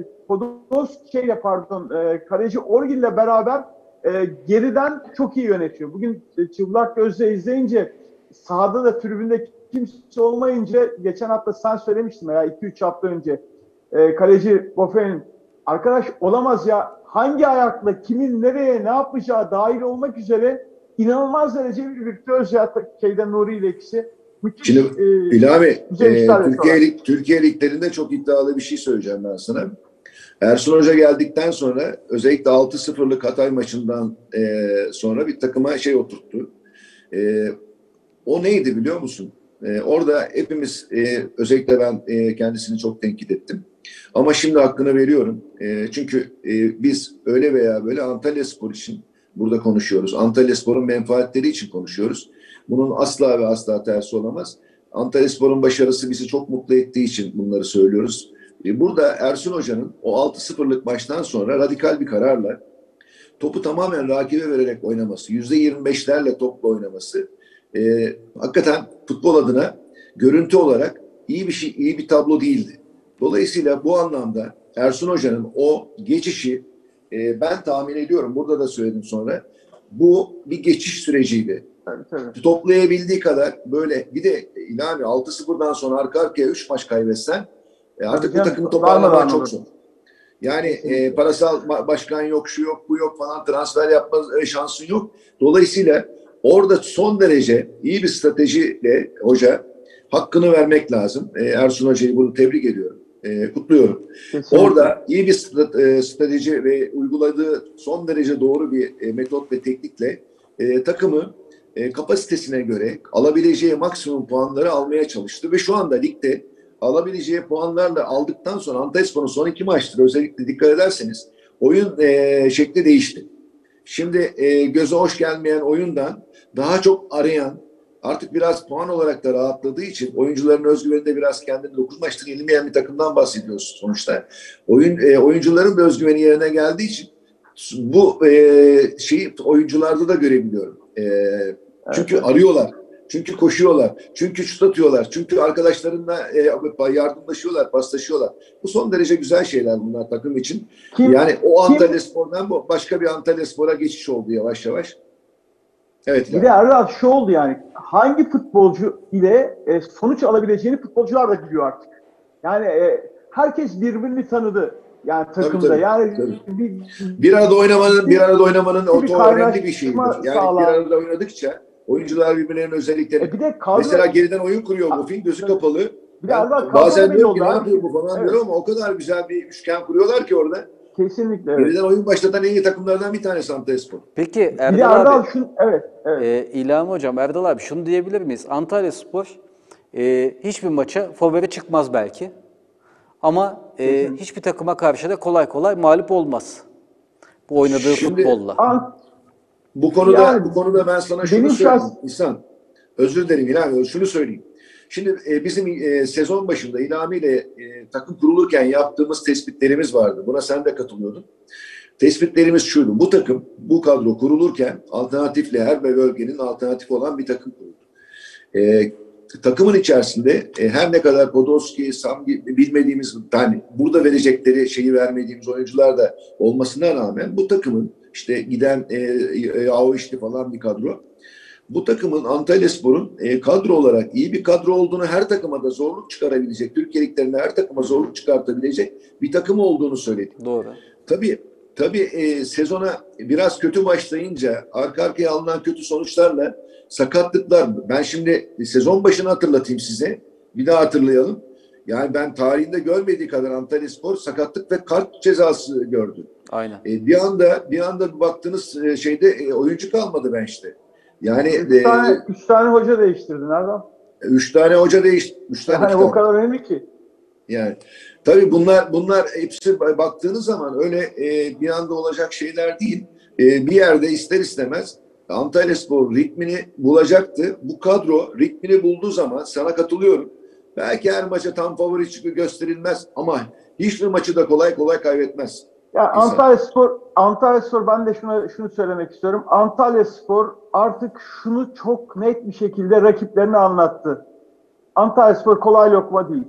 kaleci Orgil ile beraber geriden çok iyi yönetiyor. Bugün çıplak gözle izleyince sahada da tribünde kimse olmayınca geçen hafta sen söylemiştin ya 2-3 hafta önce kaleci Boffen'in arkadaş olamaz ya hangi ayakla kimin nereye ne yapacağı dahil olmak üzere inanılmaz derece bir virtüöz ya Nuri ile ikisi. müthiş Şimdi İlhami, güzel işler yapıyorlar. Türkiye liglerinde çok iddialı bir şey söyleyeceğim ben sana. Ersun Hoca geldikten sonra özellikle 6-0'lık Hatay maçından sonra bir takıma şey oturttu. E, O neydi biliyor musun? Orada hepimiz özellikle ben kendisini çok tenkit ettim. Ama şimdi hakkını veriyorum. Çünkü biz öyle veya böyle Antalyaspor için burada konuşuyoruz. Antalyaspor'un menfaatleri için konuşuyoruz. Bunun asla ve asla tersi olamaz. Antalyaspor'un başarısı bizi çok mutlu ettiği için bunları söylüyoruz. Burada Ersun Hoca'nın o 6-0'lık maçtan sonra radikal bir kararla topu tamamen rakibe vererek oynaması, %25'lerle topla oynaması hakikaten futbol adına görüntü olarak iyi bir şey, iyi bir tablo değildi. Dolayısıyla bu anlamda Ersun Hoca'nın o geçişi ben tahmin ediyorum, burada da söyledim sonra, bu bir geçiş süreciydi. Tabii. Toplayabildiği kadar böyle bir de İlhami 6-0'dan sonra arka arkaya 3 maç kaybetsen artık bu takımı toparlaman çok zor. Yani parasal başkan yok, şu yok, bu yok falan, transfer yapma şansın yok. Dolayısıyla orada son derece iyi bir stratejiyle hoca hakkını vermek lazım. Ersun Hoca'yı bunu tebrik ediyorum. Kutluyorum. Kesinlikle. Orada iyi bir strateji ve uyguladığı son derece doğru bir metot ve teknikle takımı kapasitesine göre alabileceği maksimum puanları almaya çalıştı ve şu anda ligde alabileceği puanlarla aldıktan sonra Antalyaspor'un son 2 maçtır özellikle dikkat ederseniz oyun şekli değişti. Şimdi göze hoş gelmeyen oyundan daha çok arayan, artık biraz puan olarak da rahatladığı için oyuncuların özgüveni de biraz kendini 9 maçtır yenilmeyen bir takımdan bahsediyoruz sonuçta. Oyuncuların da özgüveni yerine geldiği için bu şeyi oyuncularda da görebiliyorum. Çünkü arıyorlar. Çünkü koşuyorlar. Çünkü şut atıyorlar. Çünkü arkadaşlarınla yardımlaşıyorlar, paslaşıyorlar. Bu son derece güzel şeyler bunlar takım için. Yani o Antalyaspor'dan başka bir Antalyaspor'a geçiş oldu yavaş yavaş. Evet. Bir de Erdal şu oldu yani. Hangi futbolcu ile sonuç alabileceğini futbolcular da biliyor artık. Yani herkes birbirini tanıdı. Yani takımda. Tabii. Yani bir arada oynamanın o önemli bir şeydir. Yani sağlar. bir arada oynadıkça oyuncular birbirlerinin özellikleri. Bir de kadro, mesela geriden oyun kuruyor Buffin, gözü kapalı. Bir de Erdal, bazen diyorum ki ne abi. yapıyor bu falan diyor ama o kadar güzel bir üçgen kuruyorlar ki orada. Kesinlikle evet. Geriden oyun başlatan en iyi takımlardan bir tanesi Antalyaspor. Peki Erdal abi, evet. İlhami Hocam, Erdal abi şunu diyebilir miyiz? Antalyaspor hiçbir maça favori çıkmaz belki. Ama hiçbir takıma karşı da kolay kolay mağlup olmaz. Bu oynadığı futbolla. Bu konuda ben sana şunu söyleyeyim İhsan. Özür dilerim İlhami, şunu söyleyeyim. Şimdi bizim sezon başında İlhami ile takım kurulurken yaptığımız tespitlerimiz vardı. Buna sen de katılıyordun. Tespitlerimiz şuydu. Bu takım, bu kadro kurulurken alternatifle her bölgenin alternatif olan bir takım kuruldu. Takımın içerisinde her ne kadar Podolski, Samgi bilmediğimiz, yani burada verecekleri şeyi vermediğimiz oyuncular da olmasına rağmen bu takımın işte giden Aoişli falan bir kadro. Bu takımın Antalyaspor'un kadro olarak iyi bir kadro olduğunu, her takıma da zorluk çıkarabilecek, Türkiye liglerinde her takıma zorluk çıkartabilecek bir takım olduğunu söyledik. Doğru. Tabii sezona biraz kötü başlayınca arka arkaya alınan kötü sonuçlarla sakatlıklar. Ben şimdi sezon başını hatırlatayım size. Bir daha hatırlayalım. Yani ben tarihinde görmediği kadar Antalyaspor sakatlık ve kart cezası gördü. Aynen. Bir anda baktığınız şeyde oyuncu kalmadı ben işte. Yani 3 tane hoca değiştirdin Erdal. 3 tane hoca değişti. Yani o kadar önemli ki. Yani tabii bunlar hepsi baktığınız zaman öyle bir anda olacak şeyler değil. Bir yerde ister istemez Antalyaspor ritmini bulacaktı. Bu kadro ritmini bulduğu zaman sana katılıyorum. Belki her maça tam favori gösterilmez ama hiçbir maçı da kolay kolay kaybetmez. Ya Antalyaspor, ben de şunu söylemek istiyorum. Antalyaspor artık şunu çok net bir şekilde rakiplerine anlattı. Antalyaspor kolay lokma değil.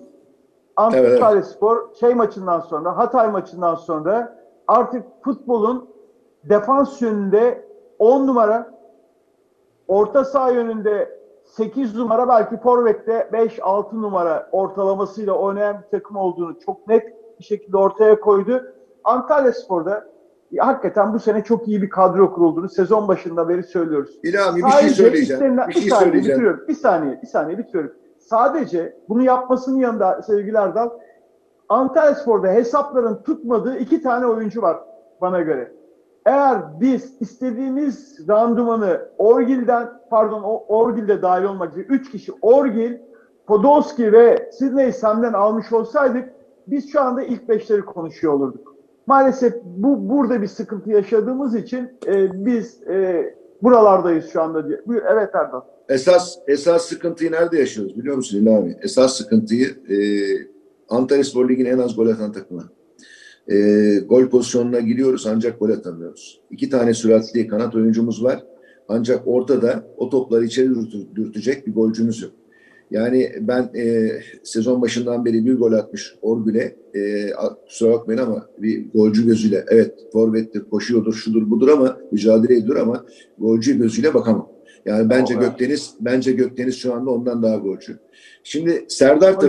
Antalyaspor maçından sonra, Hatay maçından sonra artık futbolun defans yönünde 10 numara, orta saha yönünde 8 numara, belki forvette 5-6 numara ortalamasıyla oynayan bir takım olduğunu çok net bir şekilde ortaya koydu. Antalyaspor'da hakikaten bu sene çok iyi bir kadro kurulduğunu sezon başından beri söylüyoruz. İlhami bir şey söyleyeceğim. Bir şey söyleyeceğim. Bitiriyorum. Bir saniye bitiriyorum. Sadece bunu yapmasının yanında sevgili Erdal, Antalyaspor'da hesapların tutmadığı 2 tane oyuncu var bana göre. Eğer biz istediğimiz randımanı Orgil'de dahil olmak üzere 3 kişi Orgil, Podolski ve Sidney Sam'den almış olsaydık biz şu anda ilk 5'leri konuşuyor olurduk. Maalesef burada bir sıkıntı yaşadığımız için biz buralardayız şu anda diye. Buyur, evet Erdal. Esas sıkıntıyı nerede yaşıyoruz biliyor musun İlhami? Esas sıkıntıyı Antalyaspor Ligi'nin en az gol atan takımı. Gol pozisyonuna gidiyoruz ancak gol atamıyoruz. 2 tane süratli kanat oyuncumuz var. Ancak ortada o topları içeri dürtecek bir golcümüz yok. Yani ben sezon başından beri bir gol atmış Orgül'e, kusura bakmayın ama bir golcü gözüyle, evet forvettir, koşuyordur, şudur budur ama mücadele ediyor ama golcü gözüyle bakamam. Yani bence Gökdeniz şu anda ondan daha golcü. Şimdi Serdar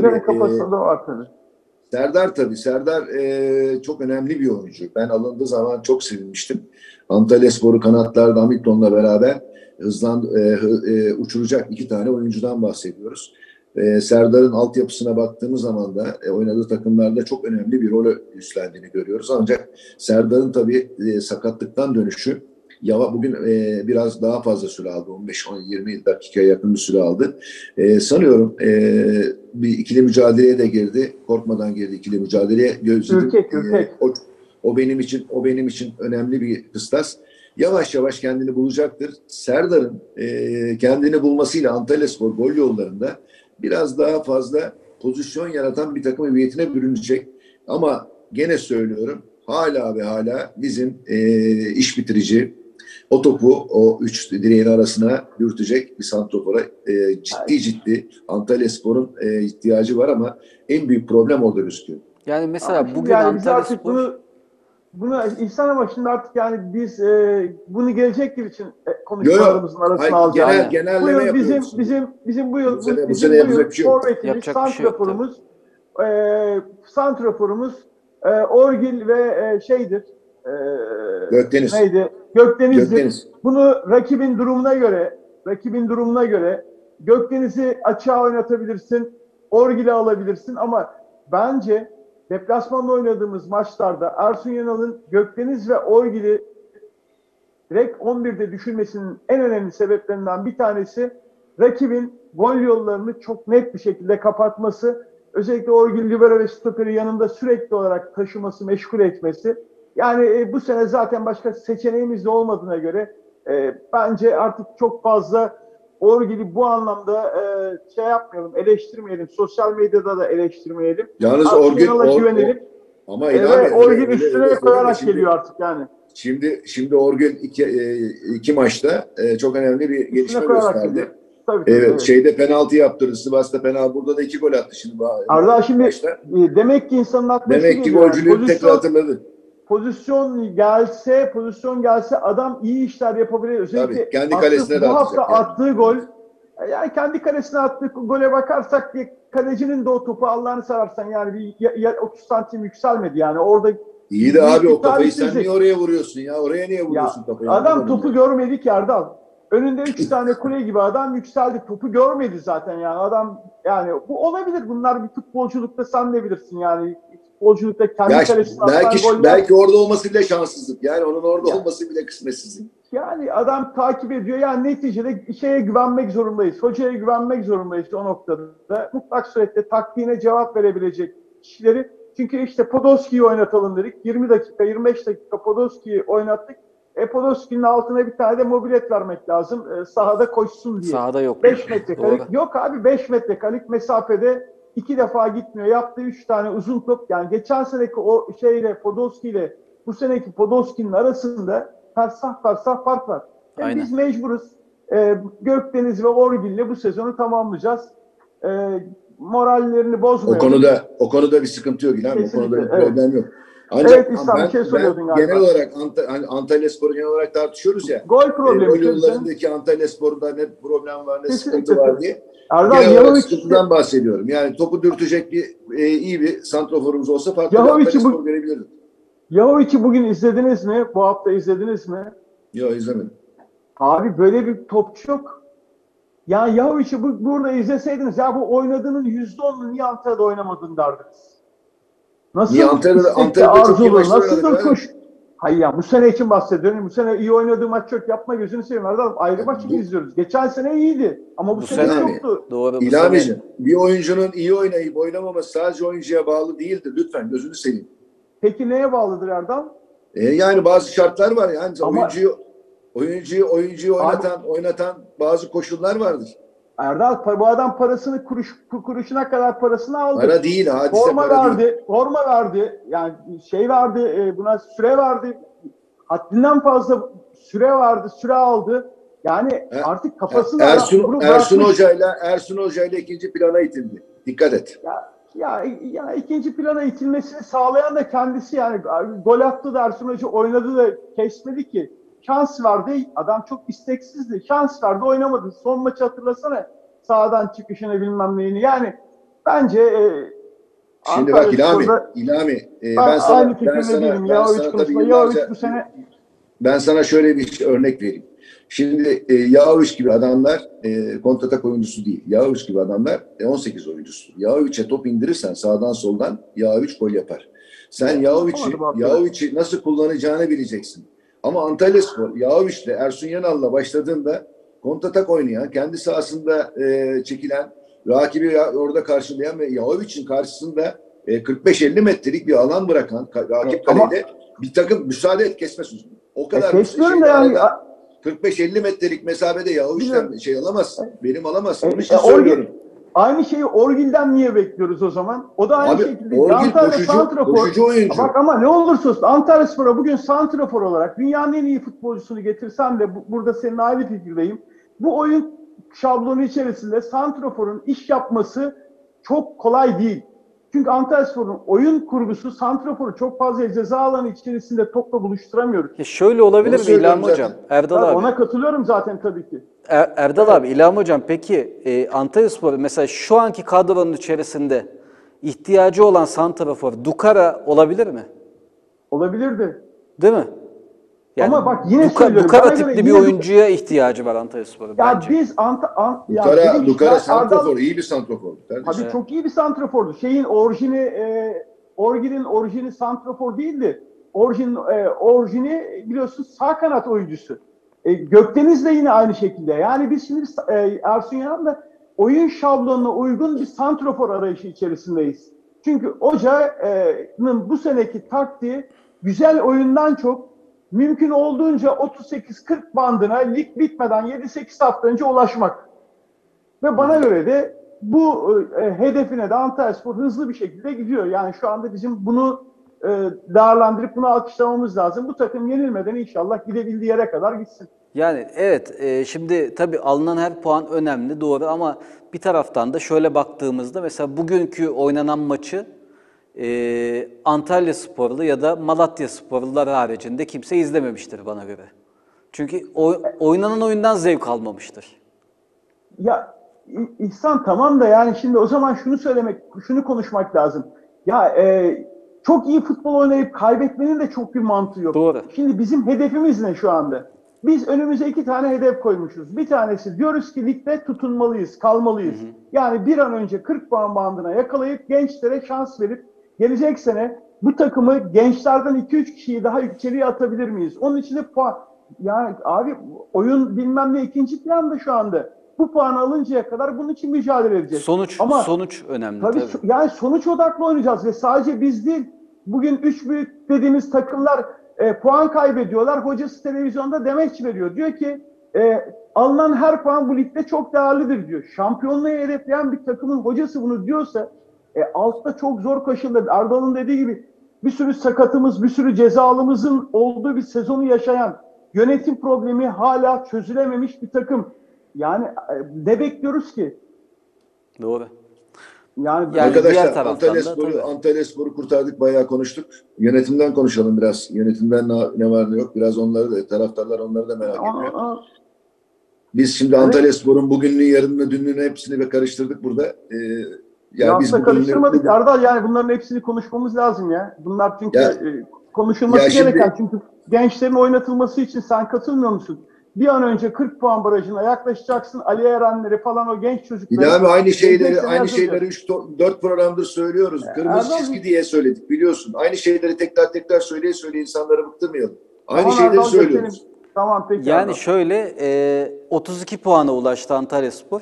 tabii. Serdar çok önemli bir oyuncu. Ben alındığı zaman çok sevinmiştim. Antalyaspor'u kanatlarda Hamilton'la beraber uçuracak 2 tane oyuncudan bahsediyoruz. Serdar'ın altyapısına baktığımız zaman da oynadığı takımlarda çok önemli bir rol üstlendiğini görüyoruz. Ancak Serdar'ın tabii sakatlıktan dönüşü bugün biraz daha fazla süre aldı. 15-20 dakikaya yakın bir süre aldı. Sanıyorum bir ikili mücadeleye de girdi. Korkmadan girdi ikili mücadeleye. Ürkek. O benim için önemli bir kıstas. Yavaş yavaş kendini bulacaktır. Serdar'ın kendini bulmasıyla Antalyaspor gol yollarında biraz daha fazla pozisyon yaratan bir takım hüviyetine bürünecek. Ama gene söylüyorum hala bizim iş bitirici o topu o 3 direğin arasına dürtecek bir santrofora ciddi Antalyaspor'un ihtiyacı var ama en büyük problem orada gözüküyor. Yani mesela bugün yani Antalyaspor bunu İhsan ama şimdi artık yani biz bunu gelecek yıl için konuşmalarımızın arasına alacağız. Genelleme yapıyoruz. Bizim bu yıl bu sene yapacak bir şey yok. forvetimiz, santraforumuz Orgil ve Gökdeniz. Gökdeniz'dir. Bunu rakibin durumuna göre Gökdeniz'i açığa oynatabilirsin, Orgil'i alabilirsin ama bence deplasmanda oynadığımız maçlarda Ersun Yanal'ın Gökdeniz ve Orgil'i direkt 11'de düşürmesinin en önemli sebeplerinden bir tanesi rakibin gol yollarını çok net bir şekilde kapatması. Özellikle Orgil, libero ve stoperi yanında sürekli olarak taşıması, meşgul etmesi. Yani bu sene zaten başka seçeneğimiz de olmadığına göre bence artık çok fazla Orgil'i bu anlamda yapmayalım, eleştirmeyelim. Sosyal medyada da eleştirmeyelim. Yalnız Orgil güvenelim. Ama Orgil üstüne koyarak geliyor artık yani. Şimdi Orgil iki maçta çok önemli bir gelişme gösterdi. Tabii, evet. Şeyde penaltı yaptırdı. Sivas'ta penaltı. Burada da 2 gol attı şimdi. Arda şimdi demek ki insanın aklına demek ki golcülüğü tekrar hatırladı. Pozisyon gelse adam iyi işler yapabilir. Özellikle tabii, kendi kalesine de bu hafta yani. attığı gol, yani kendi kalesine attığı gole bakarsak kalecinin de o topu Allah'ını seversen yani bir 30 santim yükselmedi yani orada. İyi de abi o kafayı sen niye oraya vuruyorsun ya? Oraya niye vuruyorsun kafayı? Adam topu görmedi ki Erdal. Önünde 3 tane kule gibi adam yükseldi. Topu görmedi zaten yani. Adam yani bu olabilir. Bunlar bir futbolculukta sen de bilirsin yani. Futbolculukta kendi kalesine belki orada olması bile şanssızlık. Yani onun orada olması bile kısmetsizlik. Yani adam takip ediyor. Yani neticede şeye güvenmek zorundayız. Hocaya güvenmek zorundayız o noktada. Mutlak surette taktiğine cevap verebilecek kişileri. Çünkü işte Podolski'yi oynatalım dedik. 20 dakika, 25 dakika Podolski'yi oynattık. Podolski'nin altına bir tane de mobilet vermek lazım. Sahada koşsun diye. Sahada yok. 5 metrekarelik. Yok abi 5 metrekarelik mesafede 2 defa gitmiyor. Yaptığı 3 tane uzun top. Yani geçen seneki o Podolski ile bu seneki Podolski'nin arasında fersah fark var. Yani biz mecburuz. Gökdeniz ve Orgil'le bu sezonu tamamlayacağız. Morallerini bozmayalım. O konuda bir sıkıntı yok. O konuda bir problem yok. Ancak evet İslam bir şey söylüyordun galiba. Genel olarak Antalyaspor'u genel olarak tartışıyoruz ya. Gol problemi. Gol yollarındaki Antalyaspor'da ne problem var, ne sıkıntı var diye. Erdal, genel olarak sıkıntıdan bahsediyorum. Yani topu dürtecek iyi bir santroforumuz olsa farklı bir Antalyaspor görebilirdik. Yahovic'i bugün izlediniz mi? Bu hafta izlediniz mi? Yok, izlemedim. Abi böyle bir topçu yok. Ya Yahovic'i burada izleseydiniz ya bu oynadığının %10'unu niye Antalya'da oynamadın derdiniz. Niye Nasıl istekli, Antalya'da çok iyi arzulu, maçlar oynadık nasıl abi. koş. Hayır ya bu sene için bahsediyorum. Bu sene iyi oynadığı maç yok. Yapma gözünü seveyim Erdal. Ayrı maçını izliyoruz. Geçen sene iyiydi. Ama bu sene sene yoktu. doğru, bu İlhami'ciğim, sene bir oyuncunun iyi oynayıp oynamaması sadece oyuncuya bağlı değildir. Lütfen gözünü seveyim. Peki neye bağlıdır Erdal? Yani bazı şartlar var yani Ama oyuncuyu abi, oynatan bazı koşullar vardır. Erdal bu adam parasını kuruşuna kadar parasını aldı. Para değil, hadise Forma para değil. verdi. Forma verdi. Yani şey verdi. Buna süre verdi. Haddinden fazla süre verdi. Süre aldı. Yani artık kafasını bunu Ersun bırakmış. Hoca'yla ikinci plana itildi. Dikkat et. Ya ikinci plana itilmesini sağlayan da kendisi yani gol attı da Ersun Hoca oynadı da kesmedi ki. Şans verdi. Adam çok isteksizdi. Şans verdi oynamadı. Son maçı hatırlasana. Sağdan çıkışını bilmem neyini. Yani bence Şimdi bak Antalyaspor'da İlhami, ben aynı fikirde değilim. Yahoviç konusunda. Yahoviç bu sene ben sana şöyle bir örnek vereyim. Şimdi Yahoviç gibi adamlar kontratak oyuncusu değil. Yahoviç gibi adamlar 18 oyuncusu. Yahoviç'e top indirirsen sağdan soldan Yahoviç gol yapar. Sen Yahoviç'i nasıl kullanacağını bileceksin. Ama Antalyaspor Yahoviç'le Ersun Yanal'la başladığında kontratak oynayan, kendi sahasında çekilen, rakibi orada karşılayan ve Yahoviç'in karşısında 45-50 metrelik bir alan bırakan rakip kalede bir takım müsaade et kesmez. O kadar kesmiyorum da yani 45-50 metrelik mesafede Yahoviç'ten alamaz. Benim alamaz. Onun için Orgil, söylüyorum. aynı şeyi Orgil'den niye bekliyoruz o zaman? O da aynı Abi, şekilde. Orgil koşucu oyuncu. Bak ama ne olursa olsun Antalyaspor'a bugün santrafor olarak dünyanın en iyi futbolcusunu getirsen de burada senin ayrı fikirdeyim. Bu oyun şablonu içerisinde santraforun iş yapması çok kolay değil. Çünkü Antalyaspor'un oyun kurgusu santraforu çok fazla ceza alanı içerisinde topla buluşturamıyoruz. Şöyle olabilir mi İlham Hocam? Erdal abi. Ona katılıyorum zaten tabii ki. Erdal abi, İlham Hocam peki Antalyaspor mesela şu anki kadronun içerisinde ihtiyacı olan santrafor Dukara olabilir mi? Olabilirdi. Değil mi? Yani ama bak yine söylüyorum. Dukara tipli bir oyuncuya ihtiyacı var Antalyaspor'un bence. Biz Dukara santrafor, iyi bir santrafor. Tabii çok iyi bir santrafordu. Orgin'in orijini santrafor değildi. Orijini biliyorsun sağ kanat oyuncusu. Gökdeniz de yine aynı şekilde. Yani biz şimdi Ersun Yanal'la oyun şablonuna uygun bir santrafor arayışı içerisindeyiz. Çünkü Hoca'nın bu seneki taktiği güzel oyundan çok mümkün olduğunca 38-40 bandına lig bitmeden 7-8 hafta önce ulaşmak. Ve bana göre de bu hedefine de Antalyaspor hızlı bir şekilde gidiyor. Yani şu anda bizim bunu değerlendirip bunu alkışlamamız lazım. Bu takım yenilmeden inşallah gidebildiği yere kadar gitsin. Yani evet, şimdi tabii alınan her puan önemli, doğru, ama bir taraftan da şöyle baktığımızda mesela bugünkü oynanan maçı Antalyasporlu ya da Malatyasporlular haricinde kimse izlememiştir bana göre. Çünkü oynanan oyundan zevk almamıştır. Ya İhsan tamam da yani şimdi o zaman şunu konuşmak lazım. Ya çok iyi futbol oynayıp kaybetmenin de çok bir mantığı yok. Doğru. Şimdi bizim hedefimiz ne şu anda? Biz önümüze 2 tane hedef koymuşuz. Bir tanesi diyoruz ki ligde tutunmalıyız, kalmalıyız. Hı hı. Yani bir an önce 40 puan bandına yakalayıp gençlere şans verip gelecek sene bu takımı gençlerden 2-3 kişiyi daha içeriye atabilir miyiz? Onun için de puan. Yani abi oyun bilmem ne ikinci planda şu anda. Bu puanı alıncaya kadar bunun için mücadele edeceğiz. Sonuç önemli tabii. Yani sonuç odaklı oynayacağız ve sadece biz değil. Bugün 3 büyük dediğimiz takımlar puan kaybediyorlar. Hocası televizyonda demeç veriyor. Diyor ki alınan her puan bu ligde çok değerlidir diyor. Şampiyonluğu hedefleyen bir takımın hocası bunu diyorsa altta çok zor koşullar. Erdal'ın dediği gibi bir sürü sakatımız, bir sürü cezalımızın olduğu bir sezonu yaşayan, yönetim problemi hala çözülememiş bir takım. Yani ne bekliyoruz ki? Doğru. Yani arkadaşlar Antalyaspor'u kurtardık, bayağı konuştuk. Yönetimden konuşalım biraz. Yönetimden ne var ne yok. Biraz onları da, taraftarlar onları da merak ediyor. Biz şimdi Antalyaspor'un bugünlüğü, yarınını, dünlüğünü hepsini bir karıştırdık burada. Ya biz karıştırmadık Erdal, yani bunların hepsini konuşmamız lazım ya. Bunlar çünkü konuşulması Ya şimdi- gereken, çünkü gençlerin oynatılması için sen katılmıyor musun? Bir an önce 40 puan barajına yaklaşacaksın. Ali Erenleri falan, o genç çocukları. İlhami aynı şeyleri endeksine yazılacak. 4 programdır söylüyoruz. Kırmızı Erdal çizgi Bey, diye söyledik biliyorsun. Aynı şeyleri tekrar söyleye insanları bıktırmayalım. Aynı tamam şeyleri Erdal, geçelim. söylüyoruz. Tamam, peki Yani Erdal. şöyle 32 puana ulaştı Antalyaspor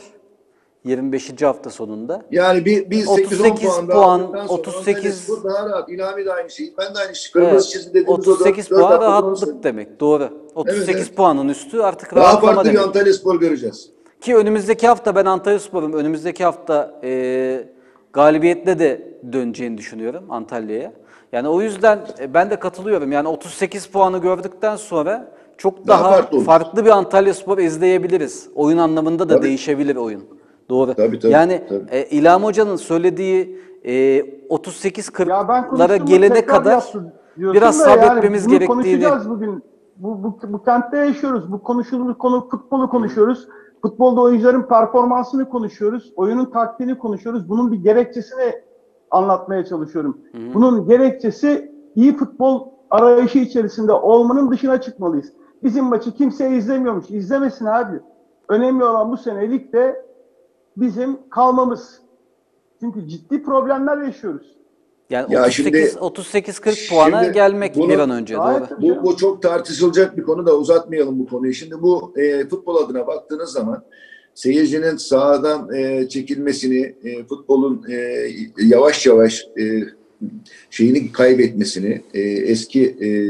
25. hafta sonunda. Yani bir 8-10 38 puan daha puan, aldıktan sonra 38 Antalyaspor daha rahat. İlhami de aynı şey. Ben de aynı şey. evet, Kırmızı çizgi dediğimiz o 38 4 puan haftadır onu rahatlık söylüyorum. demek. Doğru. Evet, 38 evet. puanın üstü artık Daha rahatlama farklı bir demek. Antalyaspor göreceğiz. Ki önümüzdeki hafta ben Antalyaspor'un önümüzdeki hafta galibiyetle de döneceğini düşünüyorum Antalya'ya. Yani o yüzden ben de katılıyorum. Yani 38 puanı gördükten sonra çok Daha daha farklı olur. farklı bir Antalyaspor izleyebiliriz. Oyun anlamında da Tabii. değişebilir oyun. Doğru. Tabii, Yani tabii. İlham Hoca'nın söylediği Ya ben 38-40'lara konuştuğumu gelene tekrar kadar yaptım diyorsun biraz da, yani sabretmemiz bunu gerektiğini. konuşacağız bugün. Bu kentte yaşıyoruz. Bu konuştuğumuz konu futbolu konuşuyoruz. Futbolda oyuncuların performansını konuşuyoruz. Oyunun taktiğini konuşuyoruz. Bunun bir gerekçesini anlatmaya çalışıyorum. Bunun gerekçesi, iyi futbol arayışı içerisinde olmanın dışına çıkmalıyız. Bizim maçı kimse izlemiyormuş. İzlemesin abi. Önemli olan bu sene ligde bizim kalmamız. Çünkü ciddi problemler yaşıyoruz. Yani Ya 38-40 puana şimdi gelmek bunu- bir an önce. Gayet Doğru. tabii canım. Bu çok tartışılacak bir konu da uzatmayalım bu konuyu. Şimdi bu futbol adına baktığınız zaman seyircinin sahadan çekilmesini, futbolun yavaş yavaş şeyini kaybetmesini, eski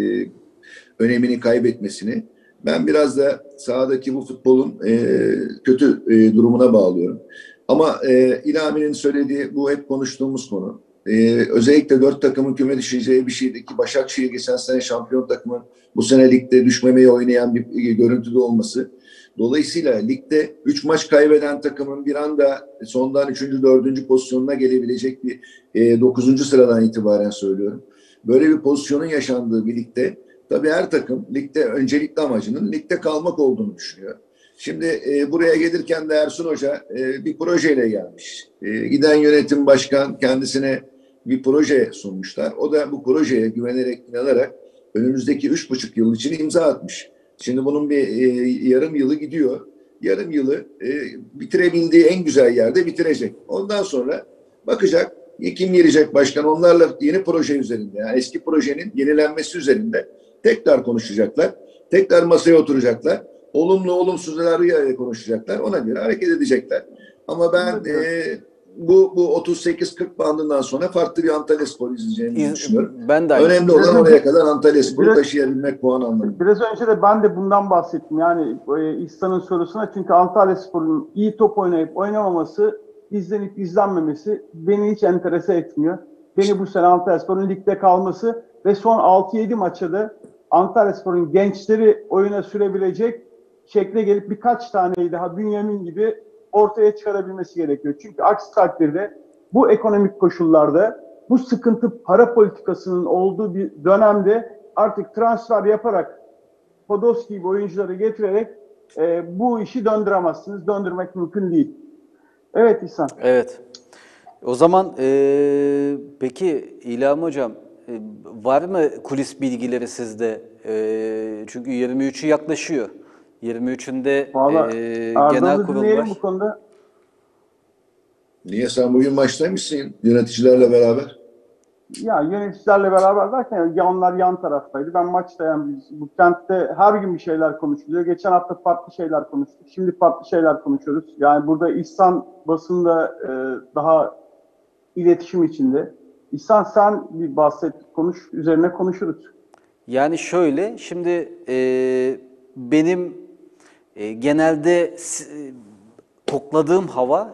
önemini kaybetmesini ben biraz da sahadaki bu futbolun kötü durumuna bağlıyorum. Ama İlhami'nin söylediği bu hep konuştuğumuz konu. Özellikle 4 takımın küme düşeceği bir şeydi ki Başakşehir geçen sene şampiyon takımın bu sene ligde düşmemeye oynayan bir görüntüde olması. Dolayısıyla ligde 3 maç kaybeden takımın bir anda sondan 3. 4. pozisyonuna gelebilecek bir 9. sıradan itibaren söylüyorum. Böyle bir pozisyonun yaşandığı bir ligde tabii her takım ligde öncelikli amacının ligde kalmak olduğunu düşünüyor. Şimdi buraya gelirken de Ersun Hoca bir projeyle gelmiş. Giden yönetim başkan kendisine bir proje sunmuşlar. O da bu projeye güvenerek, inanarak önümüzdeki 3,5 yıl için imza atmış. Şimdi bunun bir yarım yılı gidiyor. Yarım yılı bitirebildiği en güzel yerde bitirecek. Ondan sonra bakacak kim gelecek başkan, onlarla yeni proje üzerinde, yani eski projenin yenilenmesi üzerinde tekrar konuşacaklar. Tekrar masaya oturacaklar. Olumlu olumsuzları konuşacaklar. Ona göre hareket edecekler. Ama ben bu 38-40 bandından sonra farklı bir Antalyaspor izleyeceğimizi düşünüyorum. Ben de aynı. Önemli olan oraya kadar Antalyaspor'u taşıyabilmek, puan anlamında. Biraz önce de ben de bundan bahsettim. Yani İhsan'ın sorusuna, çünkü Antalyaspor'un iyi top oynayıp oynamaması, izlenip izlenmemesi beni hiç enterese etmiyor. Beni bu sene Antalyaspor'un ligde kalması ve son 6-7 maçta da Antalyaspor'un gençleri oyuna sürebilecek şekle gelip birkaç taneyi daha Bünyamin gibi ortaya çıkarabilmesi gerekiyor. Çünkü aksi takdirde bu ekonomik koşullarda, bu sıkıntı para politikasının olduğu bir dönemde artık transfer yaparak, Podolski gibi oyuncuları getirerek bu işi döndüremezsiniz. Döndürmek mümkün değil. Evet İhsan. Evet. O zaman peki İlham Hocam, var mı kulis bilgileri sizde? Çünkü 23'ü yaklaşıyor. 23'ünde genel Erdal'ı kurul dinleyelim var. bu konuda. Niye, sen bugün maçtaymışsın yöneticilerle beraber? Ya yöneticilerle beraber derken, ya onlar yan taraftaydı. Ben maçtayım. Bu kentte her gün bir şeyler konuşuluyor. Geçen hafta farklı şeyler konuştuk. Şimdi farklı şeyler konuşuyoruz. Yani burada İhsan basında daha iletişim içinde. İhsan, sen bir bahset, konuş, üzerine konuşuruz. Yani şöyle, şimdi benim genelde kokladığım hava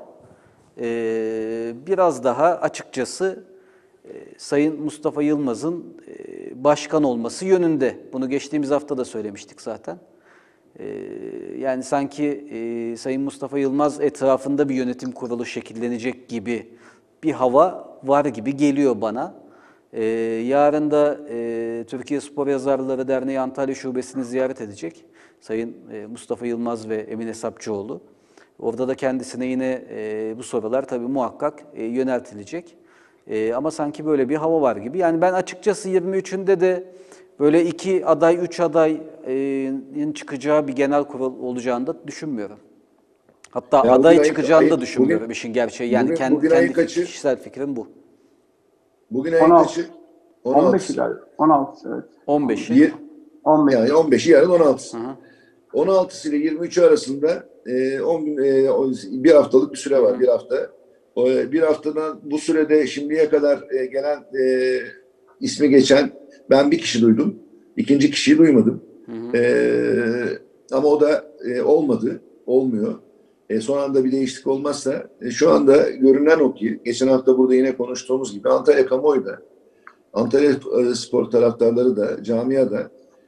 biraz daha açıkçası Sayın Mustafa Yılmaz'ın başkan olması yönünde. Bunu geçtiğimiz hafta da söylemiştik zaten. Yani sanki Sayın Mustafa Yılmaz etrafında bir yönetim kurulu şekillenecek gibi bir hava var gibi geliyor bana. Yarın da Türkiye Spor Yazarları Derneği Antalya Şubesi'ni ziyaret edecek Sayın Mustafa Yılmaz ve Emine Sapçıoğlu. Orada da kendisine yine bu sorular tabii muhakkak yöneltilecek. Ama sanki böyle bir hava var gibi. Yani ben açıkçası 23'ünde de böyle 2 aday, 3 adayın çıkacağı bir genel kurul olacağını da düşünmüyorum. Hatta Ya aday çıkacağını da bugün düşünmüyorum işin gerçeği. Yani bugün ayın kaçı? kişisel fikrim bu. Bugün ayın 16, kaçı? 15'i 16'sı. galiba. 16, evet. 15'i. Bir, 15. yani 15'i yarın 16'sı. Hı hı. 16'sı ile 23'ü arasında 10 gün, bir haftalık bir süre var. Bir hafta. Bir haftadan bu sürede şimdiye kadar gelen ismi geçen ben bir kişi duydum. İkinci kişiyi duymadım. Ama o da olmadı. Olmuyor. Son anda bir değişiklik olmazsa şu anda görünen o ki geçen hafta burada yine konuştuğumuz gibi Antalya kamuoyu da Antalya spor taraftarları da camia da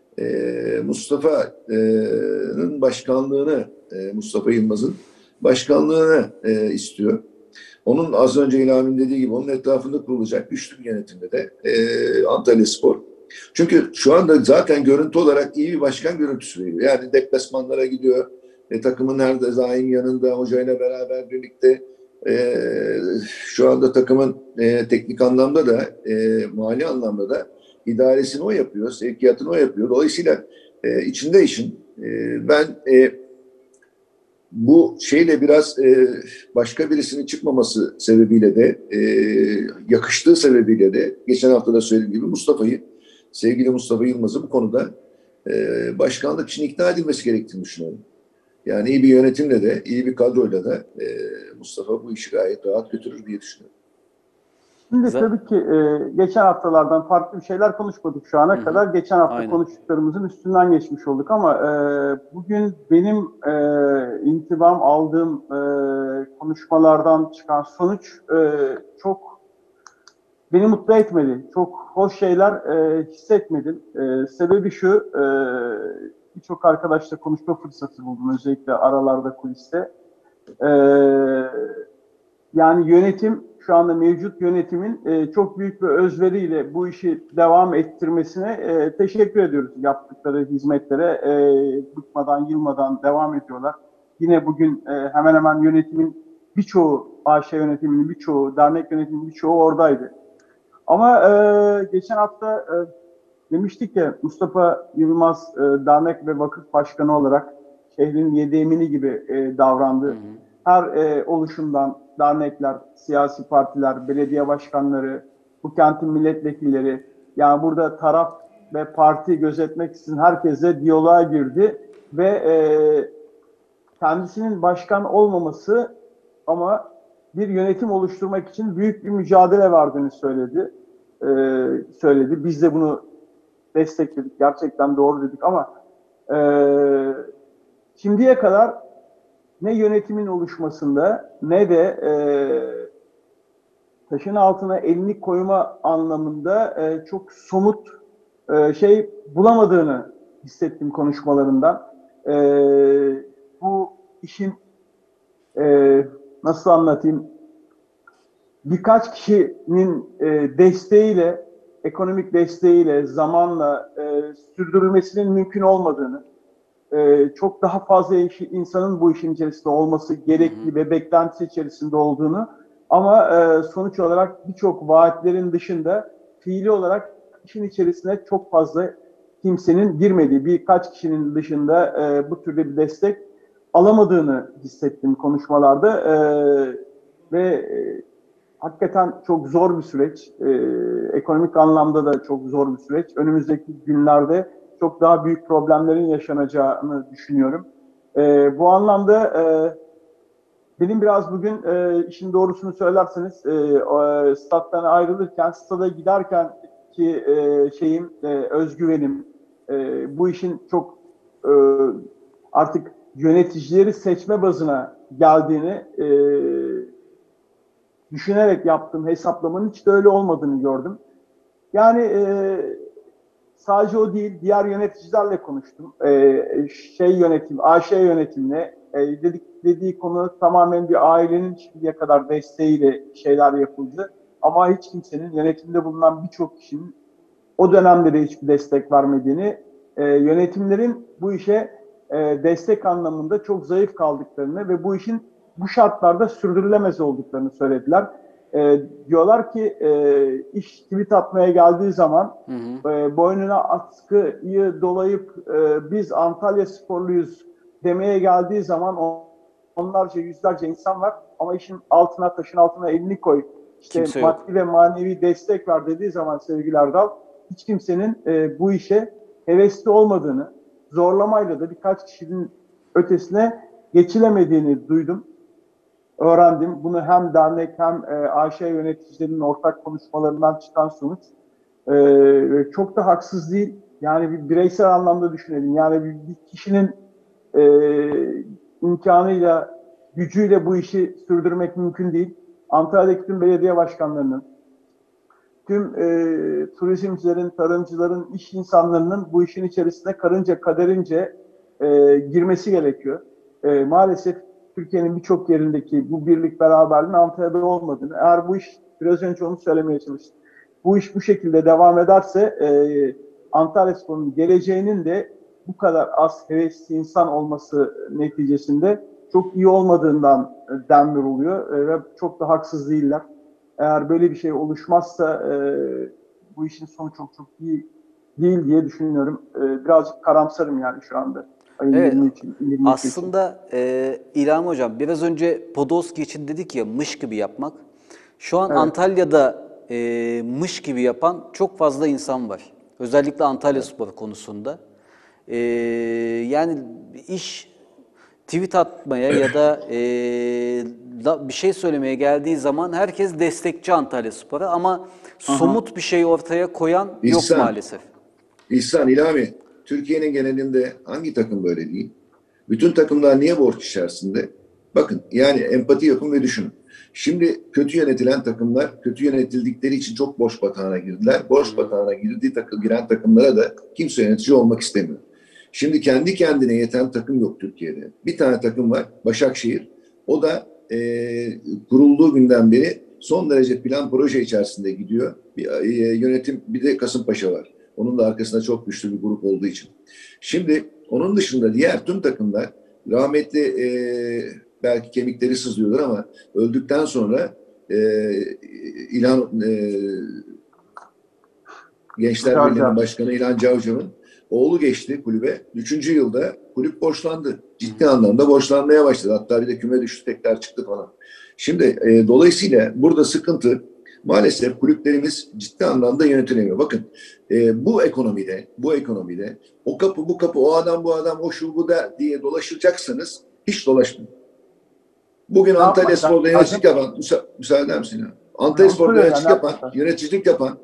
Mustafa'nın başkanlığını Mustafa Yılmaz'ın başkanlığını istiyor. Onun az önce İlham'ın dediği gibi onun etrafında kurulacak güçlü yönetimde de Antalya Spor. Çünkü şu anda zaten görüntü olarak iyi bir başkan görüntüsü veriyor. Yani deplasmanlara gidiyor. Takımın her daim yanında hocayla beraber birlikte şu anda takımın teknik anlamda da mali anlamda da idaresini o yapıyor, sevkiyatını o yapıyor. Dolayısıyla içinde işin ben bu şeyle biraz başka birisinin çıkmaması sebebiyle de yakıştığı sebebiyle de geçen hafta da söylediğim gibi sevgili Mustafa Yılmaz'ı bu konuda başkanlık için ikna edilmesi gerektiğini düşünüyorum. Yani iyi bir yönetimle de iyi bir kadroyla da Mustafa bu işi gayet rahat götürür diye düşünüyorum. Şimdi tabii ki geçen haftalardan farklı bir şeyler konuşmadık şu ana kadar. Geçen hafta Aynen. konuştuklarımızın üstünden geçmiş olduk ama bugün benim intibam aldığım konuşmalardan çıkan sonuç çok beni mutlu etmedi. Çok hoş şeyler hissetmedim. Sebebi şu, birçok arkadaşla konuşma fırsatı buldum özellikle aralarda, kuliste. Yani yönetim, şu anda mevcut yönetimin çok büyük bir özveriyle bu işi devam ettirmesine teşekkür ediyoruz. Yaptıkları hizmetlere bıkmadan, yılmadan devam ediyorlar. Yine bugün hemen hemen yönetimin birçoğu, AŞ yönetiminin birçoğu, dernek yönetiminin birçoğu oradaydı. Ama geçen hafta demiştik ya, Mustafa Yılmaz dernek ve vakıf başkanı olarak şehrin yedi emini gibi davrandı. Her oluşumdan dernekler, siyasi partiler, belediye başkanları, bu kentin milletvekilleri, yani burada taraf ve parti gözetmeksizin herkesle diyaloğa girdi ve kendisinin başkan olmaması ama bir yönetim oluşturmak için büyük bir mücadele verdiğini söyledi. Biz de bunu destekledik. Gerçekten doğru dedik ama şimdiye kadar ne yönetimin oluşmasında ne de taşın altına elini koyma anlamında çok somut şey bulamadığını hissettim konuşmalarından. Bu işin nasıl anlatayım, birkaç kişinin desteğiyle, ekonomik desteğiyle, zamanla sürdürülmesinin mümkün olmadığını, çok daha fazla insanın bu işin içerisinde olması gerekli ve beklentisi içerisinde olduğunu ama sonuç olarak birçok vaatlerin dışında fiili olarak işin içerisine çok fazla kimsenin girmediği, birkaç kişinin dışında bu türde bir destek alamadığını hissettim konuşmalarda ve hakikaten çok zor bir süreç. Ekonomik anlamda da çok zor bir süreç. Önümüzdeki günlerde çok daha büyük problemlerin yaşanacağını düşünüyorum. Bu anlamda benim biraz bugün işin doğrusunu söylerseniz stat'tan ayrılırken, stada giderken ki özgüvenim, bu işin çok artık yöneticileri seçme bazına geldiğini düşünerek yaptığım hesaplamanın hiç de öyle olmadığını gördüm. Yani sadece o değil, diğer yöneticilerle konuştum. AŞ yönetimine dediği konu tamamen bir ailenin şimdiye kadar desteğiyle şeyler yapıldı. Ama hiç kimsenin, yönetimde bulunan birçok kişinin o dönemde de hiçbir destek vermediğini, yönetimlerin bu işe destek anlamında çok zayıf kaldıklarını ve bu işin bu şartlarda sürdürülemez olduklarını söylediler. Diyorlar ki iş tweet atmaya geldiği zaman boynuna askıyı dolayıp biz Antalya sporluyuz demeye geldiği zaman onlarca yüzlerce insan var ama işin altına, taşın altına elini koy, işte Kimse yok. maddi ve manevi destek ver dediği zaman sevgili Erdal, hiç kimsenin bu işe hevesli olmadığını, zorlamayla da birkaç kişinin ötesine geçilemediğini duydum, öğrendim. Bunu hem dernek hem AŞ yöneticilerinin ortak konuşmalarından çıkan sonuç. Çok da haksız değil. Yani bir bireysel anlamda düşünelim. Yani bir kişinin imkanıyla, gücüyle bu işi sürdürmek mümkün değil. Antalya'daki tüm belediye başkanlarının, tüm turizmcilerin, tarımcıların, iş insanlarının bu işin içerisine karınca kaderince girmesi gerekiyor. Maalesef Türkiye'nin birçok yerindeki bu birlik beraberliğin Antalya'da olmadığını, eğer bu iş, biraz önce onu söylemeye çalıştım, bu iş bu şekilde devam ederse Antalyaspor'un geleceğinin de bu kadar az hevesli insan olması neticesinde çok iyi olmadığından demir oluyor ve çok da haksız değiller. Eğer böyle bir şey oluşmazsa bu işin sonu çok çok iyi değil diye düşünüyorum. Birazcık karamsarım yani şu anda. Ayın Evet, 23 için. aslında İlham Hocam biraz önce Podolski için dedik ya mış gibi yapmak. Şu an Evet. Antalya'da mış gibi yapan çok fazla insan var. Özellikle Antalyaspor konusunda. Yani iş tweet atmaya ya da bir şey söylemeye geldiği zaman herkes destekçi Antalyaspor'a ama somut bir şey ortaya koyan yok İhsan. maalesef. İhsan, İlhami, Türkiye'nin genelinde hangi takım böyle değil? Bütün takımlar niye borç içerisinde? Bakın, yani empati yapın ve düşünün. Şimdi kötü yönetilen takımlar kötü yönetildikleri için çok borç batağına girdiler. Borç batağına giren takımlara da kimse yönetici olmak istemiyor. Şimdi kendi kendine yeten takım yok Türkiye'de. Bir tane takım var, Başakşehir. O da kurulduğu günden beri son derece plan proje içerisinde gidiyor. Yönetim, bir de Kasımpaşa var. Onun da arkasında çok güçlü bir grup olduğu için. Şimdi onun dışında diğer tüm takımlar rahmetli belki kemikleri sızlıyorlar ama öldükten sonra Gençler Birliği'nin başkanı İlhan Cavcav'ın oğlu geçti kulübe. 3. yılda kulüp borçlandı. Ciddi anlamda borçlanmaya başladı. Hatta bir de küme düştü, tekrar çıktı falan. Şimdi dolayısıyla burada sıkıntı, maalesef kulüplerimiz ciddi anlamda yönetilemiyor. Bakın bu ekonomide o kapı bu kapı, o adam bu adam, o şu bu da diye dolaşacaksanız hiç dolaşmayın. Bugün Antalyaspor'da yöneticilik yapan, müsaade eder misin ya? Antalyaspor'da yöneticilik yapan,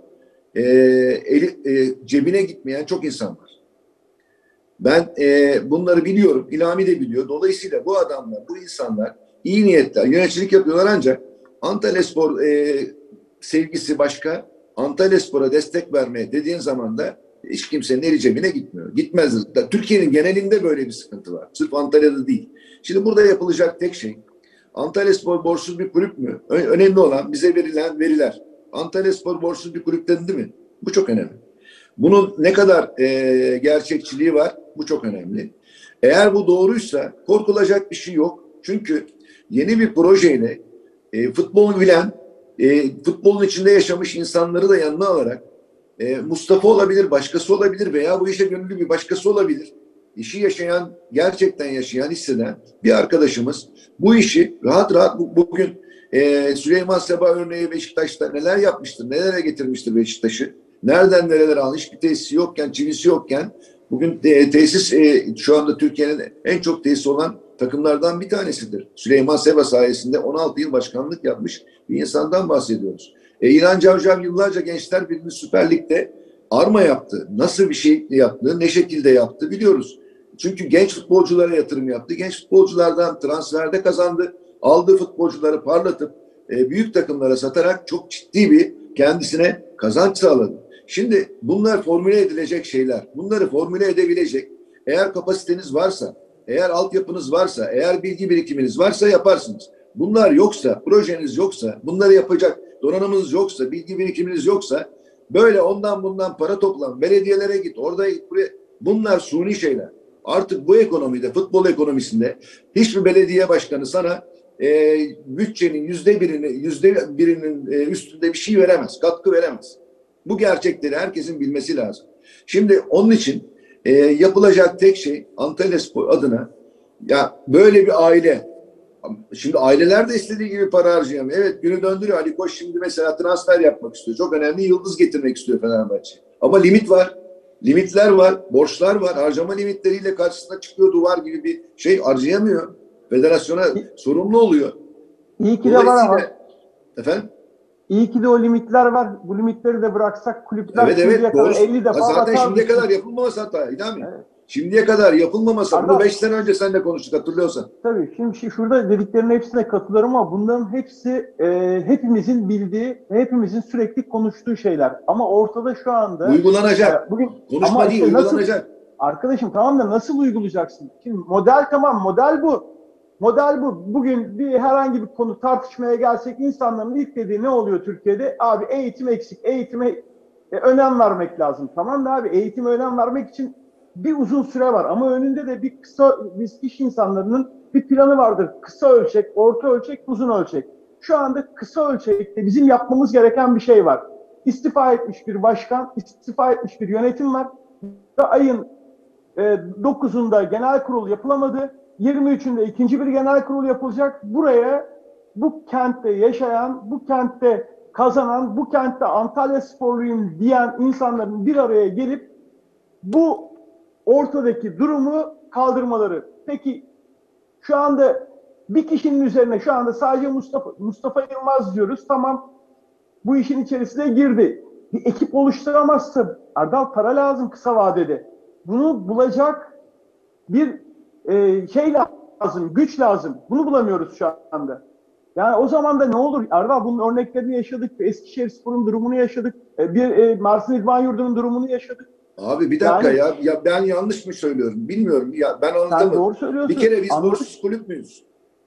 cebine gitmeyen çok insan var. Ben bunları biliyorum, İlhami de biliyor. Dolayısıyla bu adamlar, bu insanlar iyi niyetler, yöneticilik yapıyorlar ancak Antalyaspor sevgisi başka. Antalyaspor'a destek vermeye dediğin zaman da hiç kimsenin eli cebine gitmiyor. Gitmez. Türkiye'nin genelinde böyle bir sıkıntı var. Sırf Antalya'da değil. Şimdi burada yapılacak tek şey, Antalyaspor borçsuz bir kulüp mü? Önemli olan bize verilen veriler. Antalyaspor borçsuz bir kulüp dedi mi? Bu çok önemli. Bunun ne kadar gerçekçiliği var? Bu çok önemli. Eğer bu doğruysa korkulacak bir şey yok. Çünkü yeni bir projeyle futbolu bilen, futbolun içinde yaşamış insanları da yanına alarak Mustafa olabilir, başkası olabilir veya bu işe gönüllü bir başkası olabilir. İşi yaşayan, gerçekten yaşayan, hisseden bir arkadaşımız bu işi rahat rahat bugün Süleyman Seba örneği Beşiktaş'ta neler yapmıştır, nelere getirmiştir Beşiktaş'ı. Nereden nerelere almış, hiçbir tesisi yokken, çivisi yokken bugün tesis şu anda Türkiye'nin en çok tesis olan takımlardan bir tanesidir. Süleyman Seba sayesinde 16 yıl başkanlık yapmış bir insandan bahsediyoruz. İlhan Cavcav yıllarca Gençler Birliği Süper Lig'de arma yaptı. Nasıl bir şey yaptı, ne şekilde yaptı biliyoruz. Çünkü genç futbolculara yatırım yaptı. Genç futbolculardan transferde kazandı. Aldığı futbolcuları parlatıp büyük takımlara satarak çok ciddi bir kendisine kazanç sağladı. Şimdi bunlar formüle edilecek şeyler. Bunları formüle edebilecek, eğer kapasiteniz varsa, eğer altyapınız varsa, eğer bilgi birikiminiz varsa yaparsınız. Bunlar yoksa, projeniz yoksa, bunları yapacak donanımınız yoksa, bilgi birikiminiz yoksa, böyle ondan bundan para toplan, belediyelere git, orada git, buraya. Bunlar suni şeyler. Artık bu ekonomide, futbol ekonomisinde hiçbir belediye başkanı sana bütçenin %1'inin üstünde bir şey veremez, katkı veremez. Bu gerçekleri herkesin bilmesi lazım. Şimdi onun için yapılacak tek şey Antalyaspor adına, ya böyle bir aile. Şimdi aileler de istediği gibi para harcayamıyor. Evet, günü döndürüyor. Ali Koç şimdi mesela transfer yapmak istiyor. Çok önemli yıldız getirmek istiyor Fenerbahçe. Ama limit var. Limitler var. Borçlar var. Harcama limitleriyle karşısına çıkıyor, duvar gibi bir şey harcayamıyor. Federasyona sorumlu oluyor. İyi ki de var ama. Efendim? İyi ki de o limitler var. Bu limitleri de bıraksak kulüpler Evet kadar 50 defa zaten hata şimdiye kadar yapılmaması hata. İlhami. Evet. Şimdiye kadar yapılmaması. Bunu 5 sene önce seninle konuştuk, hatırlıyorsan. Tabii. Şimdi şurada dediklerinin hepsine katılıyorum ama bunların hepsi hepimizin bildiği, hepimizin sürekli konuştuğu şeyler. Ama ortada şu anda uygulanacak. Bugün konuşma ama değil, işte uygulanacak. Arkadaşım tamam da nasıl uygulayacaksın? Şimdi model tamam, model bu. Model bu. Bugün herhangi bir konu tartışmaya gelsek insanların ilk dediği ne oluyor Türkiye'de? Abi eğitim eksik. Eğitime önem vermek lazım. Tamam da abi eğitime önem vermek için bir uzun süre var. Ama önünde de biz iş insanlarının bir planı vardır. Kısa ölçek, orta ölçek, uzun ölçek. Şu anda kısa ölçekte bizim yapmamız gereken bir şey var. İstifa etmiş bir başkan, istifa etmiş bir yönetim var. Ayın 9'unda genel kurul yapılamadı. 23'ünde ikinci bir genel kurul yapılacak. Buraya bu kentte yaşayan, bu kentte kazanan, bu kentte Antalyasporluyum diyen insanların bir araya gelip bu ortadaki durumu kaldırmaları. Peki şu anda bir kişinin üzerine şu anda sadece Mustafa Yılmaz diyoruz. Tamam, bu işin içerisine girdi. Bir ekip oluşturamazsa Erdal, para lazım kısa vadede. Bunu bulacak bir şey lazım, güç lazım. Bunu bulamıyoruz şu anda. Yani o zaman da ne olur? Erdal, bunun örneklerini yaşadık. Eskişehirspor'un durumunu yaşadık. Mersin İdman Yurdu'nun durumunu yaşadık. Abi bir dakika ya ben yanlış mı söylüyorum? Bilmiyorum. Ya ben anlatamadım. Sen doğru söylüyorsun. Bir kere biz borçsuz kulüp müyüz?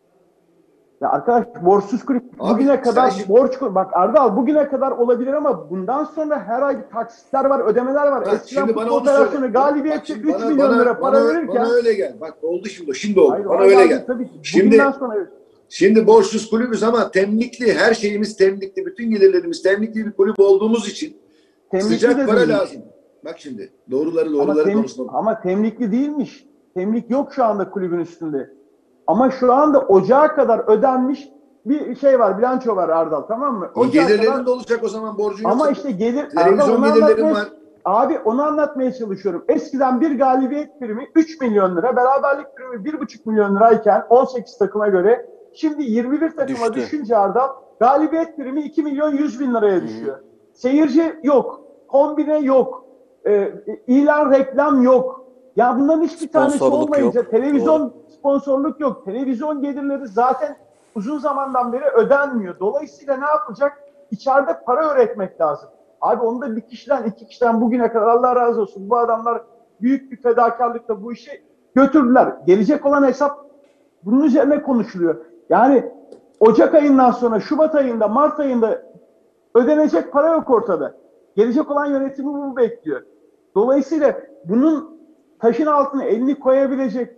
Ya arkadaş, borçsuz kulüp bugüne kadar borç, bak Erdal, bugüne kadar olabilir ama bundan sonra her ay taksitler var, ödemeler var. Eskiden futbol federasyonu galibiyetçi 3 milyon lira para verirken. Bana öyle gel. Bak oldu şimdi oldu. Hayır, bana öyle gel. Tabii, sonra... Şimdi borçsuz kulübüz ama temlikli, her şeyimiz temlikli, bütün gelirlerimiz temlikli bir kulüp olduğumuz için sıcak para lazım. Bak şimdi doğruları konuşalım. Ama temlikli değilmiş. Temlik yok şu anda kulübün üstünde. Ama şu anda ocağa kadar ödenmiş bir şey var, bilanço var Erdal, tamam mı? Gelirlerin de olacak o zaman, borcun ama yok. işte gelir, televizyon gelirlerin var. Abi onu anlatmaya çalışıyorum. Eskiden bir galibiyet primi 3 milyon lira, beraberlik primi 1,5 milyon lirayken 18 takıma göre şimdi 21 takıma düşünce Erdal, galibiyet primi 2 milyon 100 bin liraya düşüyor. Seyirci yok, kombine yok, ilan reklam yok. Ya bunların hiçbir tanesi olmayınca yok. Televizyon sponsorluk yok. Televizyon gelirleri zaten uzun zamandan beri ödenmiyor. Dolayısıyla ne yapacak? İçeride para üretmek lazım. Abi onu da bir kişiden, iki kişiden bugüne kadar, Allah razı olsun, bu adamlar büyük bir fedakarlıkla bu işi götürdüler. Gelecek olan hesap bunun üzerine konuşuluyor. Yani Ocak ayından sonra Şubat ayında, Mart ayında ödenecek para yok ortada. Gelecek olan yönetimi bu bekliyor. Dolayısıyla bunun taşın altına elini koyabilecek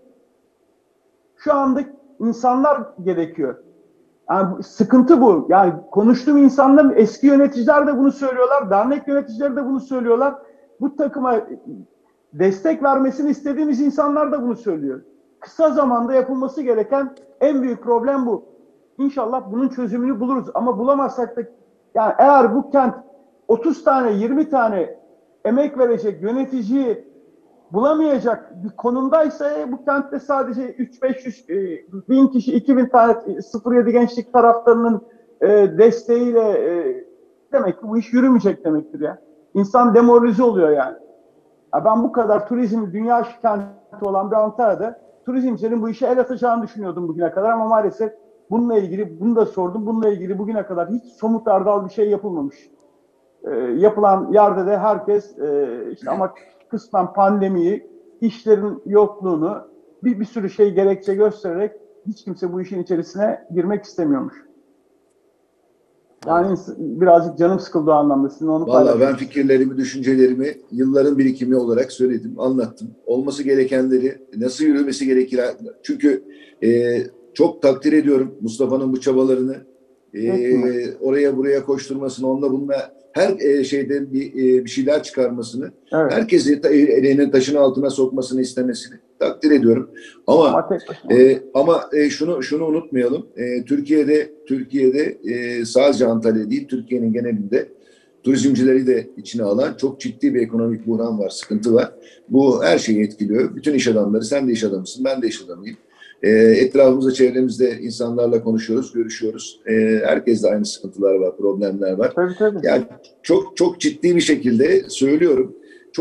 şu anda insanlar gerekiyor. Yani sıkıntı bu. Yani konuştuğum insanlar, eski yöneticiler de bunu söylüyorlar. Dernek yöneticileri de bunu söylüyorlar. Bu takıma destek vermesini istediğimiz insanlar da bunu söylüyor. Kısa zamanda yapılması gereken en büyük problem bu. İnşallah bunun çözümünü buluruz. Ama bulamazsak da, yani eğer bu kent 30 tane, 20 tane emek verecek yöneticiyi bulamayacak bir konumdaysa, bu kentte sadece 3-500 bin kişi, 2.000 tane 07 gençlik taraftarının desteğiyle demek ki bu iş yürümeyecek demektir ya. İnsan demoralize oluyor yani. Ya ben bu kadar turizm dünya kenti olan bir Antalya'da turizmcilerin bu işe el atacağını düşünüyordum bugüne kadar ama maalesef bununla ilgili, bunu da sordum, bununla ilgili bugüne kadar hiç somut Erdal bir şey yapılmamış. Yapılan yerde de herkes işte ama kısmen pandemiyi, işlerin yokluğunu bir sürü şey gerekçe göstererek hiç kimse bu işin içerisine girmek istemiyormuş. Yani birazcık canım sıkıldı o anlamda. Sizin onu Vallahi ben fikirlerimi, düşüncelerimi yılların birikimi olarak söyledim, anlattım. Olması gerekenleri, nasıl yürümesi gerekir. Çünkü çok takdir ediyorum Mustafa'nın bu çabalarını. Kesinlikle. Oraya buraya koşturmasını, onunla bununla her şeyden bir şeyler çıkarmasını, Evet. herkesi elinin taşın altına sokmasını istemesini takdir ediyorum. Ama Ama tek başına. şunu unutmayalım. Türkiye'de sadece Antalya değil, Türkiye'nin genelinde turizmcileri de içine alan çok ciddi bir ekonomik buhran var, sıkıntı var. Bu her şeyi etkiliyor. Bütün iş adamları, sen de iş adamısın, ben de iş adamıyım. Etrafımızda, çevremizde insanlarla konuşuyoruz, görüşüyoruz. Herkeste aynı sıkıntılar var, problemler var. Tabii tabii. Yani çok ciddi bir şekilde söylüyorum.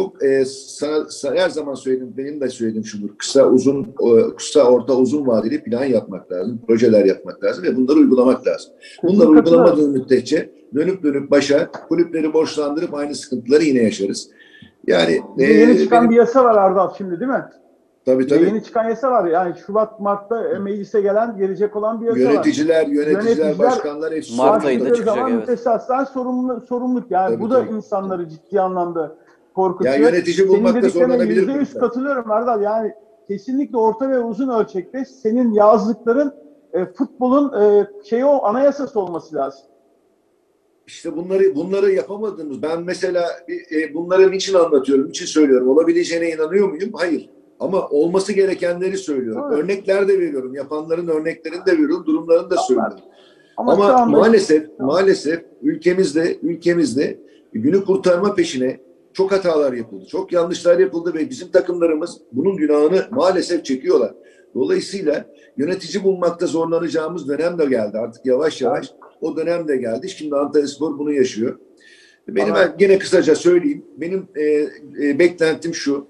Sana her zaman söyledim, benim de söylediğim şudur. Kısa, orta, uzun vadeli plan yapmak lazım, projeler yapmak lazım ve bunları uygulamak lazım. Bunları Kesinlikle katılıyorum. uygulamadığın müddetçe dönüp başa kulüpleri borçlandırıp aynı sıkıntıları yine yaşarız. Yani Bir de yeni çıkan bir benim yasa var Erdal şimdi, değil mi? Bir de tabii yeni çıkan yasa var. Yani Şubat, Mart'ta meclise gelecek olan bir yasa var. yöneticiler, Yöneticiler başkanlar hepsi Mart ayında başladıkları çıkacak, zaman evet. mütesassilen sorumluluk. Yani tabii bu da tabii. insanları ciddi anlamda Yani korkutuyor. yönetici Senin bulmakta dediklerine zorlanabilir %100 kulüpler. katılıyorum Erdal. Yani kesinlikle orta ve uzun ölçekte senin yazdıkların futbolun o anayasası olması lazım. İşte bunları yapamadığımız, ben mesela bunları niçin anlatıyorum, niçin söylüyorum? Olabileceğine inanıyor muyum? Hayır. Ama olması gerekenleri söylüyorum. Evet. Örnekler de veriyorum. Yapanların örneklerini de veriyorum. Durumlarını da söylüyorum. Ama şu Ama anda maalesef ülkemizde günü kurtarma peşine çok hatalar yapıldı. Çok yanlışlar yapıldı ve bizim takımlarımız bunun günahını maalesef çekiyorlar. Dolayısıyla yönetici bulmakta zorlanacağımız dönem de geldi. Artık yavaş yavaş o dönem de geldi. Şimdi Antalyaspor bunu yaşıyor. Ben gene kısaca söyleyeyim. Benim beklentim şu.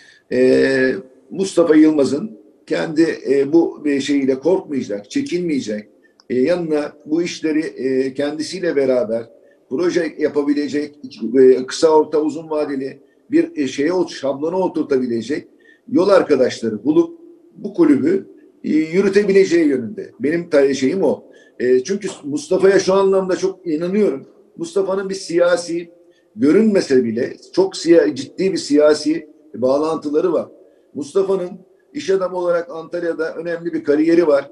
Mustafa Yılmaz'ın kendi bu şeyiyle korkmayacak, çekinmeyecek. Yanına bu işleri kendisiyle beraber proje yapabilecek, kısa, orta, uzun vadeli bir şablona oturtabilecek yol arkadaşları bulup bu kulübü yürütebileceği yönünde. Benim şeyim o. Çünkü Mustafa'ya şu anlamda çok inanıyorum. Mustafa'nın bir siyasi, görünmese bile çok ciddi bir siyasi bağlantıları var. Mustafa'nın iş adamı olarak Antalya'da önemli bir kariyeri var.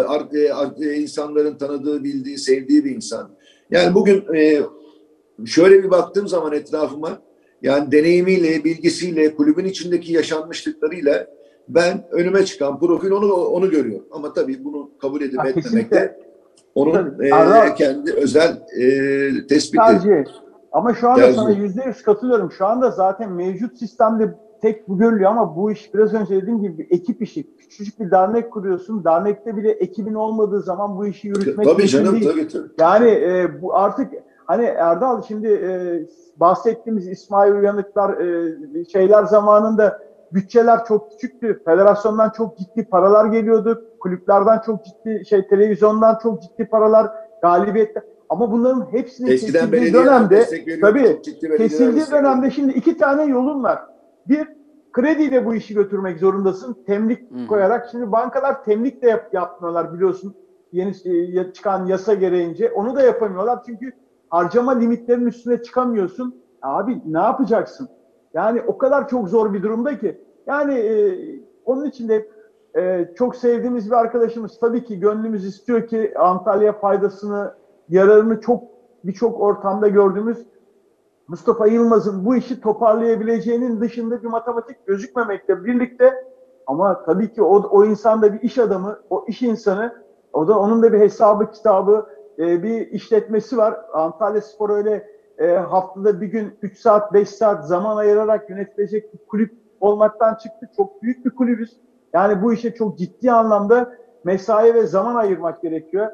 İnsanların tanıdığı, bildiği, sevdiği bir insan. Yani bugün şöyle bir baktığım zaman etrafıma, yani deneyimiyle, bilgisiyle, kulübün içindeki yaşanmışlıklarıyla ben önüme çıkan profil onu görüyorum. Ama tabii bunu kabul edip etmemek de kesinlikle onun tabii. Erdal, kendi özel tespiti. tercih. Ama şu anda sana Tercih. %100 katılıyorum. Şu anda zaten mevcut sistemde tek bu görülüyor ama bu iş biraz önce dediğim gibi bir ekip işi. Küçücük bir dernek kuruyorsun. Dernekte bile ekibin olmadığı zaman bu işi yürütmek Tabii mümkün canım, değil. tabii. Yani bu artık hani Erdal şimdi bahsettiğimiz İsmail Uyanıklar şeyler zamanında bütçeler çok küçüktü. Federasyondan çok ciddi paralar geliyordu. Kulüplerden çok ciddi televizyondan çok ciddi paralar, galibiyetler. Ama bunların hepsinin Eskiden kesildiği belediyeler dönemde, destek veriyordu. tabii Çok ciddi belediyeler kesildiği destek veriyordu. dönemde şimdi iki tane yolun var. Bir, krediyle bu işi götürmek zorundasın. Temlik koyarak. Şimdi bankalar temlik de yapmıyorlar biliyorsun. Yeni çıkan yasa gereğince. Onu da yapamıyorlar. Çünkü harcama limitlerinin üstüne çıkamıyorsun. Abi ne yapacaksın? Yani o kadar çok zor bir durumda ki. Yani onun için de çok sevdiğimiz bir arkadaşımız, tabii ki gönlümüz istiyor ki Antalya faydasını, yararını birçok ortamda gördüğümüz Mustafa Yılmaz'ın bu işi toparlayabileceğinin dışında bir matematik gözükmemekle birlikte, ama tabii ki o insan da bir iş adamı, o iş insanı, onun da bir hesabı kitabı, bir işletmesi var. Antalyaspor öyle haftada bir gün 3 saat 5 saat zaman ayırarak yönetilecek bir kulüp olmaktan çıktı. Çok büyük bir kulübüz. Yani bu işe çok ciddi anlamda mesai ve zaman ayırmak gerekiyor.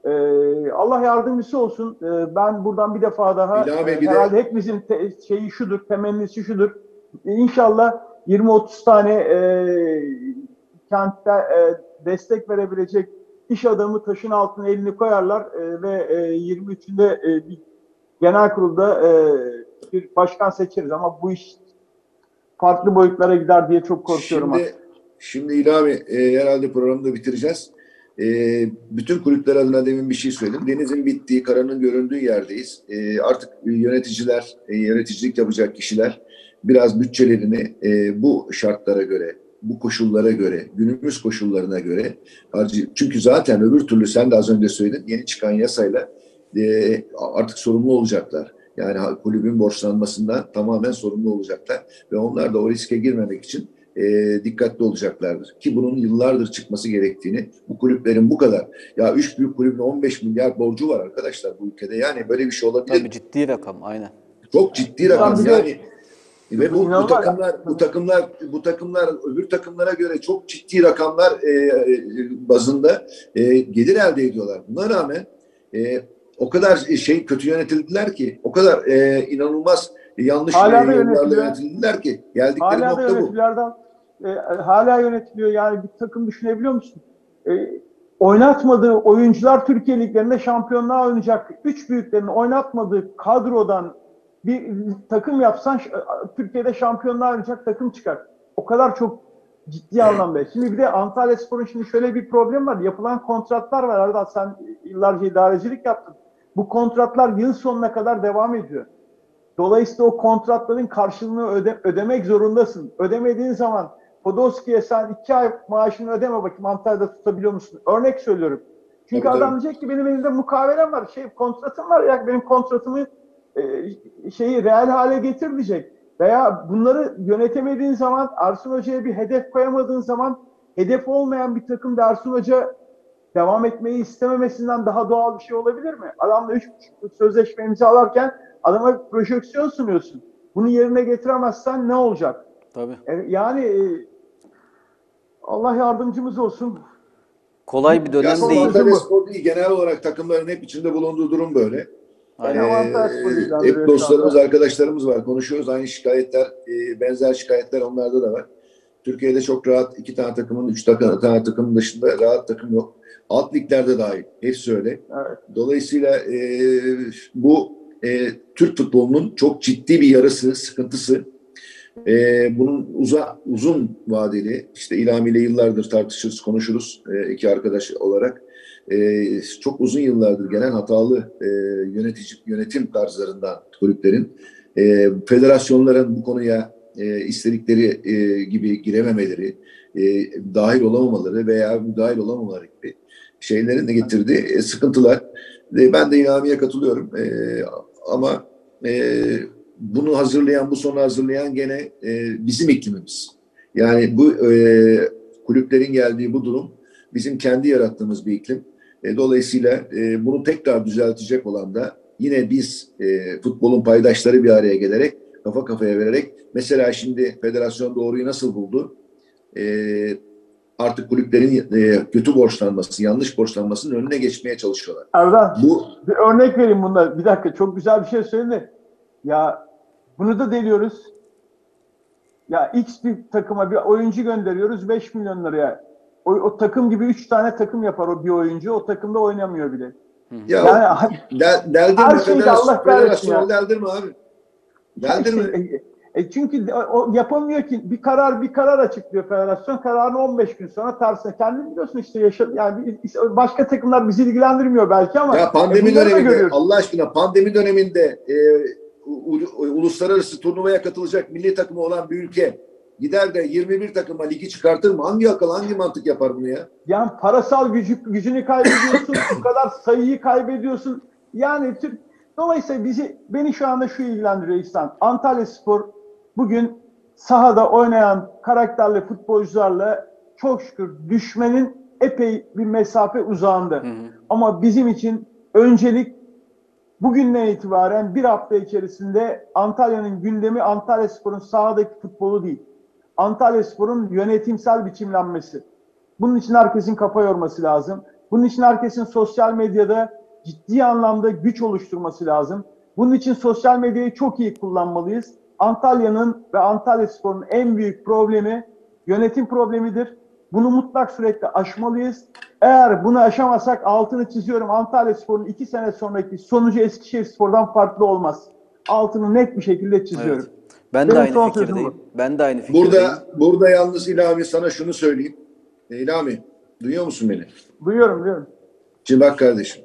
Allah yardımcısı olsun. Ben buradan bir defa daha herhalde hepimizin temennisi şudur. İnşallah 20-30 tane kentte destek verebilecek iş adamı taşın altına elini koyarlar ve 23'ünde bir genel kurulda bir başkan seçeriz. Ama bu iş farklı boyutlara gider diye çok korkuyorum. Şimdi İlhami, herhalde programı da bitireceğiz. Bütün kulüpler adına demin bir şey söyledim. Denizin bittiği, karanın göründüğü yerdeyiz. Artık yöneticilik yapacak kişiler biraz bütçelerini bu şartlara göre bu koşullara göre, günümüz koşullarına göre çünkü zaten öbür türlü sen de az önce söyledin, yeni çıkan yasayla artık sorumlu olacaklar. Yani kulübün borçlanmasından tamamen sorumlu olacaklar ve onlar da o riske girmemek için dikkatli olacaklardır. Ki bunun yıllardır çıkması gerektiğini, bu kulüplerin bu kadar, ya 3 büyük kulübün 15 milyar borcu var arkadaşlar bu ülkede. Yani böyle bir şey olabilir. Tabii ciddi rakam, aynen. Çok ciddi rakam yani. Ve bu takımlar öbür takımlara göre çok ciddi rakamlar bazında gelir elde ediyorlar. Buna rağmen o kadar kötü yönetildiler ki, o kadar inanılmaz yanlış yollarla yönetildiler ki geldikleri hala nokta bu. Hala yönetiliyor. Yani bir takım düşünebiliyor musun? Oynatmadığı oyuncular Türkiye liglerinde şampiyonluğa oynayacak. 3 büyüklerin oynatmadığı kadrodan bir takım yapsan Türkiye'de şampiyonluğa oynayacak takım çıkar. O kadar çok ciddi anlamda. Şimdi bir de Antalyaspor'un şimdi şöyle bir problem var. Yapılan kontratlar var. Arada sen yıllarca idarecilik yaptın. Bu kontratlar yıl sonuna kadar devam ediyor. Dolayısıyla o kontratların karşılığını ödemek zorundasın. Ödemediğin zaman Podolski'ye sen 2 ay maaşını ödeme bakayım Antalya'da tutabiliyor musun? Örnek söylüyorum. Çünkü Tabii, adam diyecek ki benim elimde mukavelem var. Kontratım var ya benim kontratımı real hale getir diyecek. Veya bunları yönetemediğin zaman Ersun Hoca'ya bir hedef koyamadığın zaman hedef olmayan bir takımda Ersun Hoca devam etmeyi istememesinden daha doğal bir şey olabilir mi? Adamla 3,5 sözleşme imzalarken adama projeksiyon sunuyorsun. Bunu yerine getiremezsen ne olacak? Tabii. Yani Allah yardımcımız olsun. Kolay bir dönem değil. Antalyaspor değil, genel olarak takımların hep içinde bulunduğu durum böyle. Hep dostlarımız, arkadaşlarımız var. Konuşuyoruz. Aynı şikayetler, benzer şikayetler onlarda da var. Türkiye'de çok rahat 2 tane takımın, 3 tane takımın dışında rahat takım yok. Alt liglerde dahil. Hepsi öyle. Evet. Dolayısıyla bu Türk futbolunun çok ciddi bir yarısı, sıkıntısı. Bunun uzun vadeli, işte İlhami ile yıllardır tartışırız, konuşuruz iki arkadaş olarak. Çok uzun yıllardır gelen hatalı yönetim tarzlarından kulüplerin, federasyonların bu konuya istedikleri gibi girememeleri, dahil olamamaları veya müdahil olamamaları gibi şeylerin de getirdiği sıkıntılar. Ben de İlhami'ye katılıyorum. Ama bunu hazırlayan, bu sonu hazırlayan gene bizim iklimimiz. Yani bu kulüplerin geldiği bu durum bizim kendi yarattığımız bir iklim. Dolayısıyla bunu tekrar düzeltecek olan da yine biz futbolun paydaşları bir araya gelerek, kafa kafaya vererek, mesela şimdi federasyon doğruyu nasıl buldu? Artık kulüplerin kötü borçlanması, yanlış borçlanmasının önüne geçmeye çalışıyorlar. Erdem, bir örnek vereyim bunda. Bir dakika, çok güzel bir şey söyledi. Ya bunu da deliyoruz. Ya X bir takıma bir oyuncu gönderiyoruz 5 milyon liraya. O takım gibi 3 tane takım yapar o bir oyuncu. O takımda oynamıyor bile. Ya Yani deldirme federasyonu deldirme abi. Deldirme. Çünkü o yapamıyor ki bir karar açıklıyor federasyon. Kararını 15 gün sonra tersine. Kendin biliyorsun işte yani başka takımlar bizi ilgilendirmiyor belki ama ya pandemi döneminde Allah aşkına pandemi döneminde uluslararası turnuvaya katılacak milli takımı olan bir ülke gider de 21 takıma ligi çıkartır mı? Hangi akıl, hangi mantık yapar bunu ya? Yani parasal gücünü kaybediyorsun, bu kadar sayıyı kaybediyorsun. Yani dolayısıyla beni şu anda şu ilgilendiriyor İhsan. Antalyaspor bugün sahada oynayan karakterli futbolcularla çok şükür düşmenin epey bir mesafe uzağında. Ama bizim için öncelik bugünden itibaren bir hafta içerisinde Antalya'nın gündemi Antalyaspor'un sahadaki futbolu değil. Antalyaspor'un yönetimsel biçimlenmesi. Bunun için herkesin kafa yorması lazım. Bunun için herkesin sosyal medyada ciddi anlamda güç oluşturması lazım. Bunun için sosyal medyayı çok iyi kullanmalıyız. Antalya'nın ve Antalyaspor'un en büyük problemi yönetim problemidir. Bunu mutlak suretle aşmalıyız. Eğer bunu aşamazsak altını çiziyorum Antalyaspor'un 2 sene sonraki sonucu Eskişehirspor'dan farklı olmaz. Altını net bir şekilde çiziyorum. Evet. Ben de aynı fikirdeyim. Ben de aynı fikirdeyim. Burada yalnız İlhami sana şunu söyleyeyim. İlhami, duyuyor musun beni? Duyuyorum. Şimdi bak kardeşim.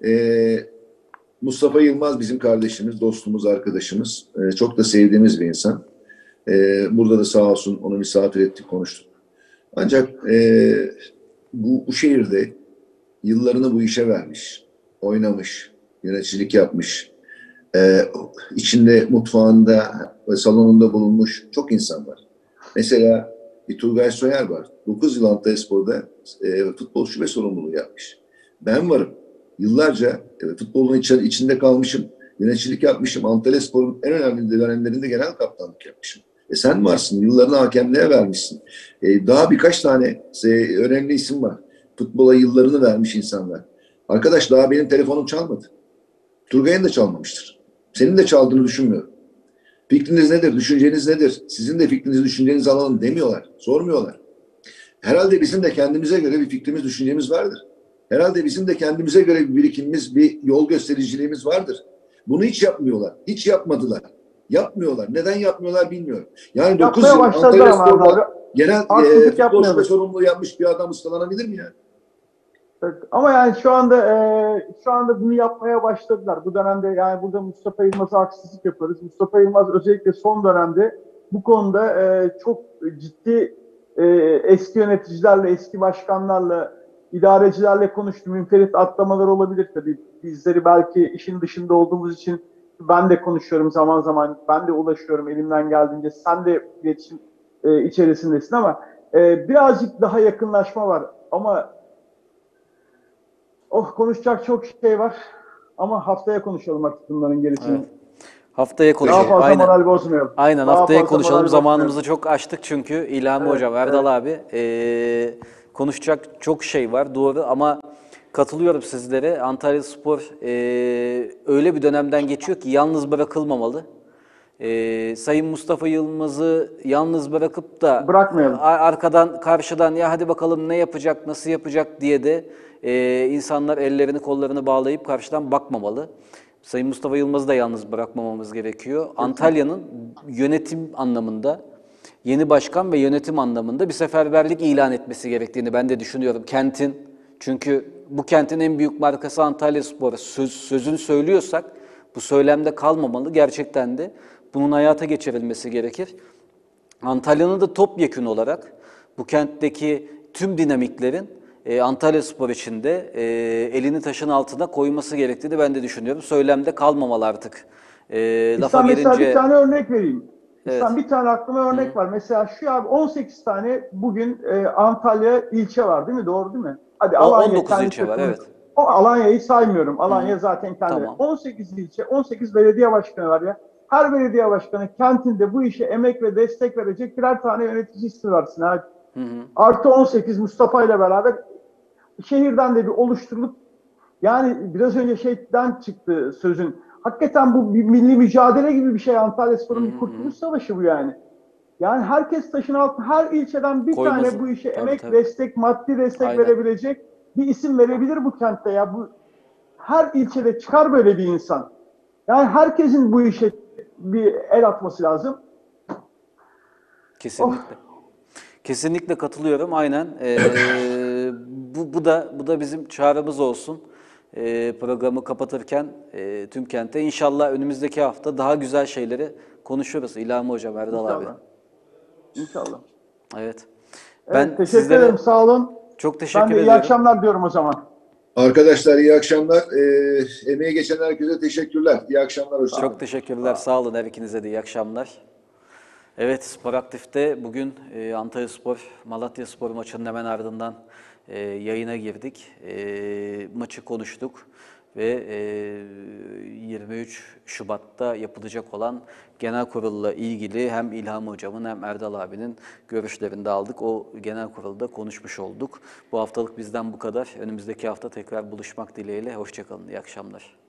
Mustafa Yılmaz bizim kardeşimiz, dostumuz, arkadaşımız. Çok da sevdiğimiz bir insan. Burada da sağ olsun onu misafir ettik, konuştuk. Ancak bu şehirde yıllarını bu işe vermiş, oynamış, yöneticilik yapmış, içinde mutfağında ve salonunda bulunmuş çok insan var. Mesela bir Turgay Soyer var. 9 yıl Antalyaspor'da futbol şube sorumluluğu yapmış. Ben varım. Yıllarca futbolun içinde kalmışım. Yöneticilik yapmışım. Antalyaspor'un en önemli dönemlerinde genel kaptanlık yapmışım. Sen varsın. Yıllarını hakemliğe vermişsin. Daha birkaç tane önemli isim var. Futbola yıllarını vermiş insanlar. Arkadaş daha benim telefonum çalmadı. Turgay'ın da çalmamıştır. Senin de çaldığını düşünmüyorum. Fikriniz nedir? Düşünceniz nedir? Sizin de fikrinizi, düşüncenizi alalım demiyorlar. Sormuyorlar. Herhalde bizim de kendimize göre bir fikrimiz, düşüncemiz vardır. Herhalde bizim de kendimize göre bir birikimimiz, bir yol göstericiliğimiz vardır. Bunu hiç yapmıyorlar. Hiç yapmadılar. Yapmıyorlar. Neden yapmıyorlar bilmiyorum. Yani 9 Yapmaya yıl başladılar ama abi. Antalyaspor'da genel Haksızlık futbol yapmıyorlar. şube sorumluluğu yapmış bir adam ıskalanabilir mi ya? Evet. Ama yani şu anda bunu yapmaya başladılar. Bu dönemde yani burada Mustafa Yılmaz'a haksızlık yaparız. Mustafa Yılmaz özellikle son dönemde bu konuda çok ciddi eski yöneticilerle, eski başkanlarla, idarecilerle konuştu. Münferit atlamalar olabilir tabii. Bizleri belki işin dışında olduğumuz için ben de konuşuyorum zaman zaman. Ben de ulaşıyorum elimden geldiğince. Sen de iletişim içerisindesin ama birazcık daha yakınlaşma var. Ama konuşacak çok şey var. Ama haftaya konuşalım artık bunların gerisini. Evet. Haftaya Daha konuşalım. fazla Aynen. moral bozmayalım. Aynen Daha haftaya fazla konuşalım. moral Zamanımızı bozmayalım. çok aştık çünkü İlhami Evet, Hocam, Erdal evet. abi. Konuşacak çok şey var doğru ama katılıyorum sizlere. Antalyaspor öyle bir dönemden geçiyor ki yalnız bırakılmamalı. Sayın Mustafa Yılmaz'ı yalnız bırakıp da Bırakmayalım. arkadan karşıdan ya hadi bakalım ne yapacak nasıl yapacak diye de insanlar ellerini kollarını bağlayıp karşıdan bakmamalı. Sayın Mustafa Yılmaz'ı da yalnız bırakmamamız gerekiyor. Antalya'nın yönetim anlamında, yeni başkan ve yönetim anlamında bir seferberlik ilan etmesi gerektiğini ben de düşünüyorum. Kentin, çünkü bu kentin en büyük markası Antalyaspor. Sözünü söylüyorsak bu söylemde kalmamalı. Gerçekten de bunun hayata geçirilmesi gerekir. Antalya'nın da topyekün olarak bu kentteki tüm dinamiklerin Antalyaspor için de elini taşın altına koyması gerektiğini ben de düşünüyorum. Söylemde kalmamalı artık. Lafa İhsan mesela bir gelince tane örnek vereyim. İhsan evet. bir tane aklıma örnek var. Mesela şu abi 18 tane bugün Antalya ilçe var değil mi? Doğru değil mi? Hadi Alanya 19 kendi ilçe var takımı. evet. O Alanya'yı saymıyorum. Alanya zaten kendi. Tamam. 18 ilçe, 18 belediye başkanı var ya. Her belediye başkanı kentinde bu işe emek ve destek verecek birer tane yöneticisi varsın. Ha. Artı 18 Mustafa ile beraber şehirden de bir oluşturulup yani biraz önce şeyden çıktı sözün. Hakikaten bu bir milli mücadele gibi bir şey. Antalyaspor'un bir kurtuluş savaşı bu yani. Yani herkes taşın altına, her ilçeden bir tane Koyması. bu işe Tabii emek, tabii. destek, maddi destek Aynen. verebilecek bir isim verebilir bu kentte ya. Bu her ilçede çıkar böyle bir insan. Yani herkesin bu işe bir el atması lazım. Oh, Kesinlikle. Kesinlikle katılıyorum. Aynen. Bu da bizim çağrımız olsun. Programı kapatırken tüm kente. İnşallah önümüzdeki hafta daha güzel şeyleri konuşuruz. İlhami Hocam, Erdal abi. inşallah. İnşallah. Evet. Evet, Ben teşekkür sizlere ederim. Sağ olun. çok Ben teşekkür de iyi ediyorum. akşamlar diyorum o zaman. Arkadaşlar iyi akşamlar. Emeği geçen herkese teşekkürler. İyi akşamlar. Sağ Hoşçakalın. Çok olun. teşekkürler. Sağ olun. Sağ olun. Her ikinize de iyi akşamlar. Evet, Spor Aktif'te bugün Antalyaspor, Malatyaspor maçının hemen ardından yayına girdik. Maçı konuştuk ve 23 Şubat'ta yapılacak olan genel kurulla ilgili hem İlham Hocam'ın hem Erdal abinin görüşlerini de aldık. O genel kurulda konuşmuş olduk. Bu haftalık bizden bu kadar. Önümüzdeki hafta tekrar buluşmak dileğiyle. Hoşçakalın, iyi akşamlar.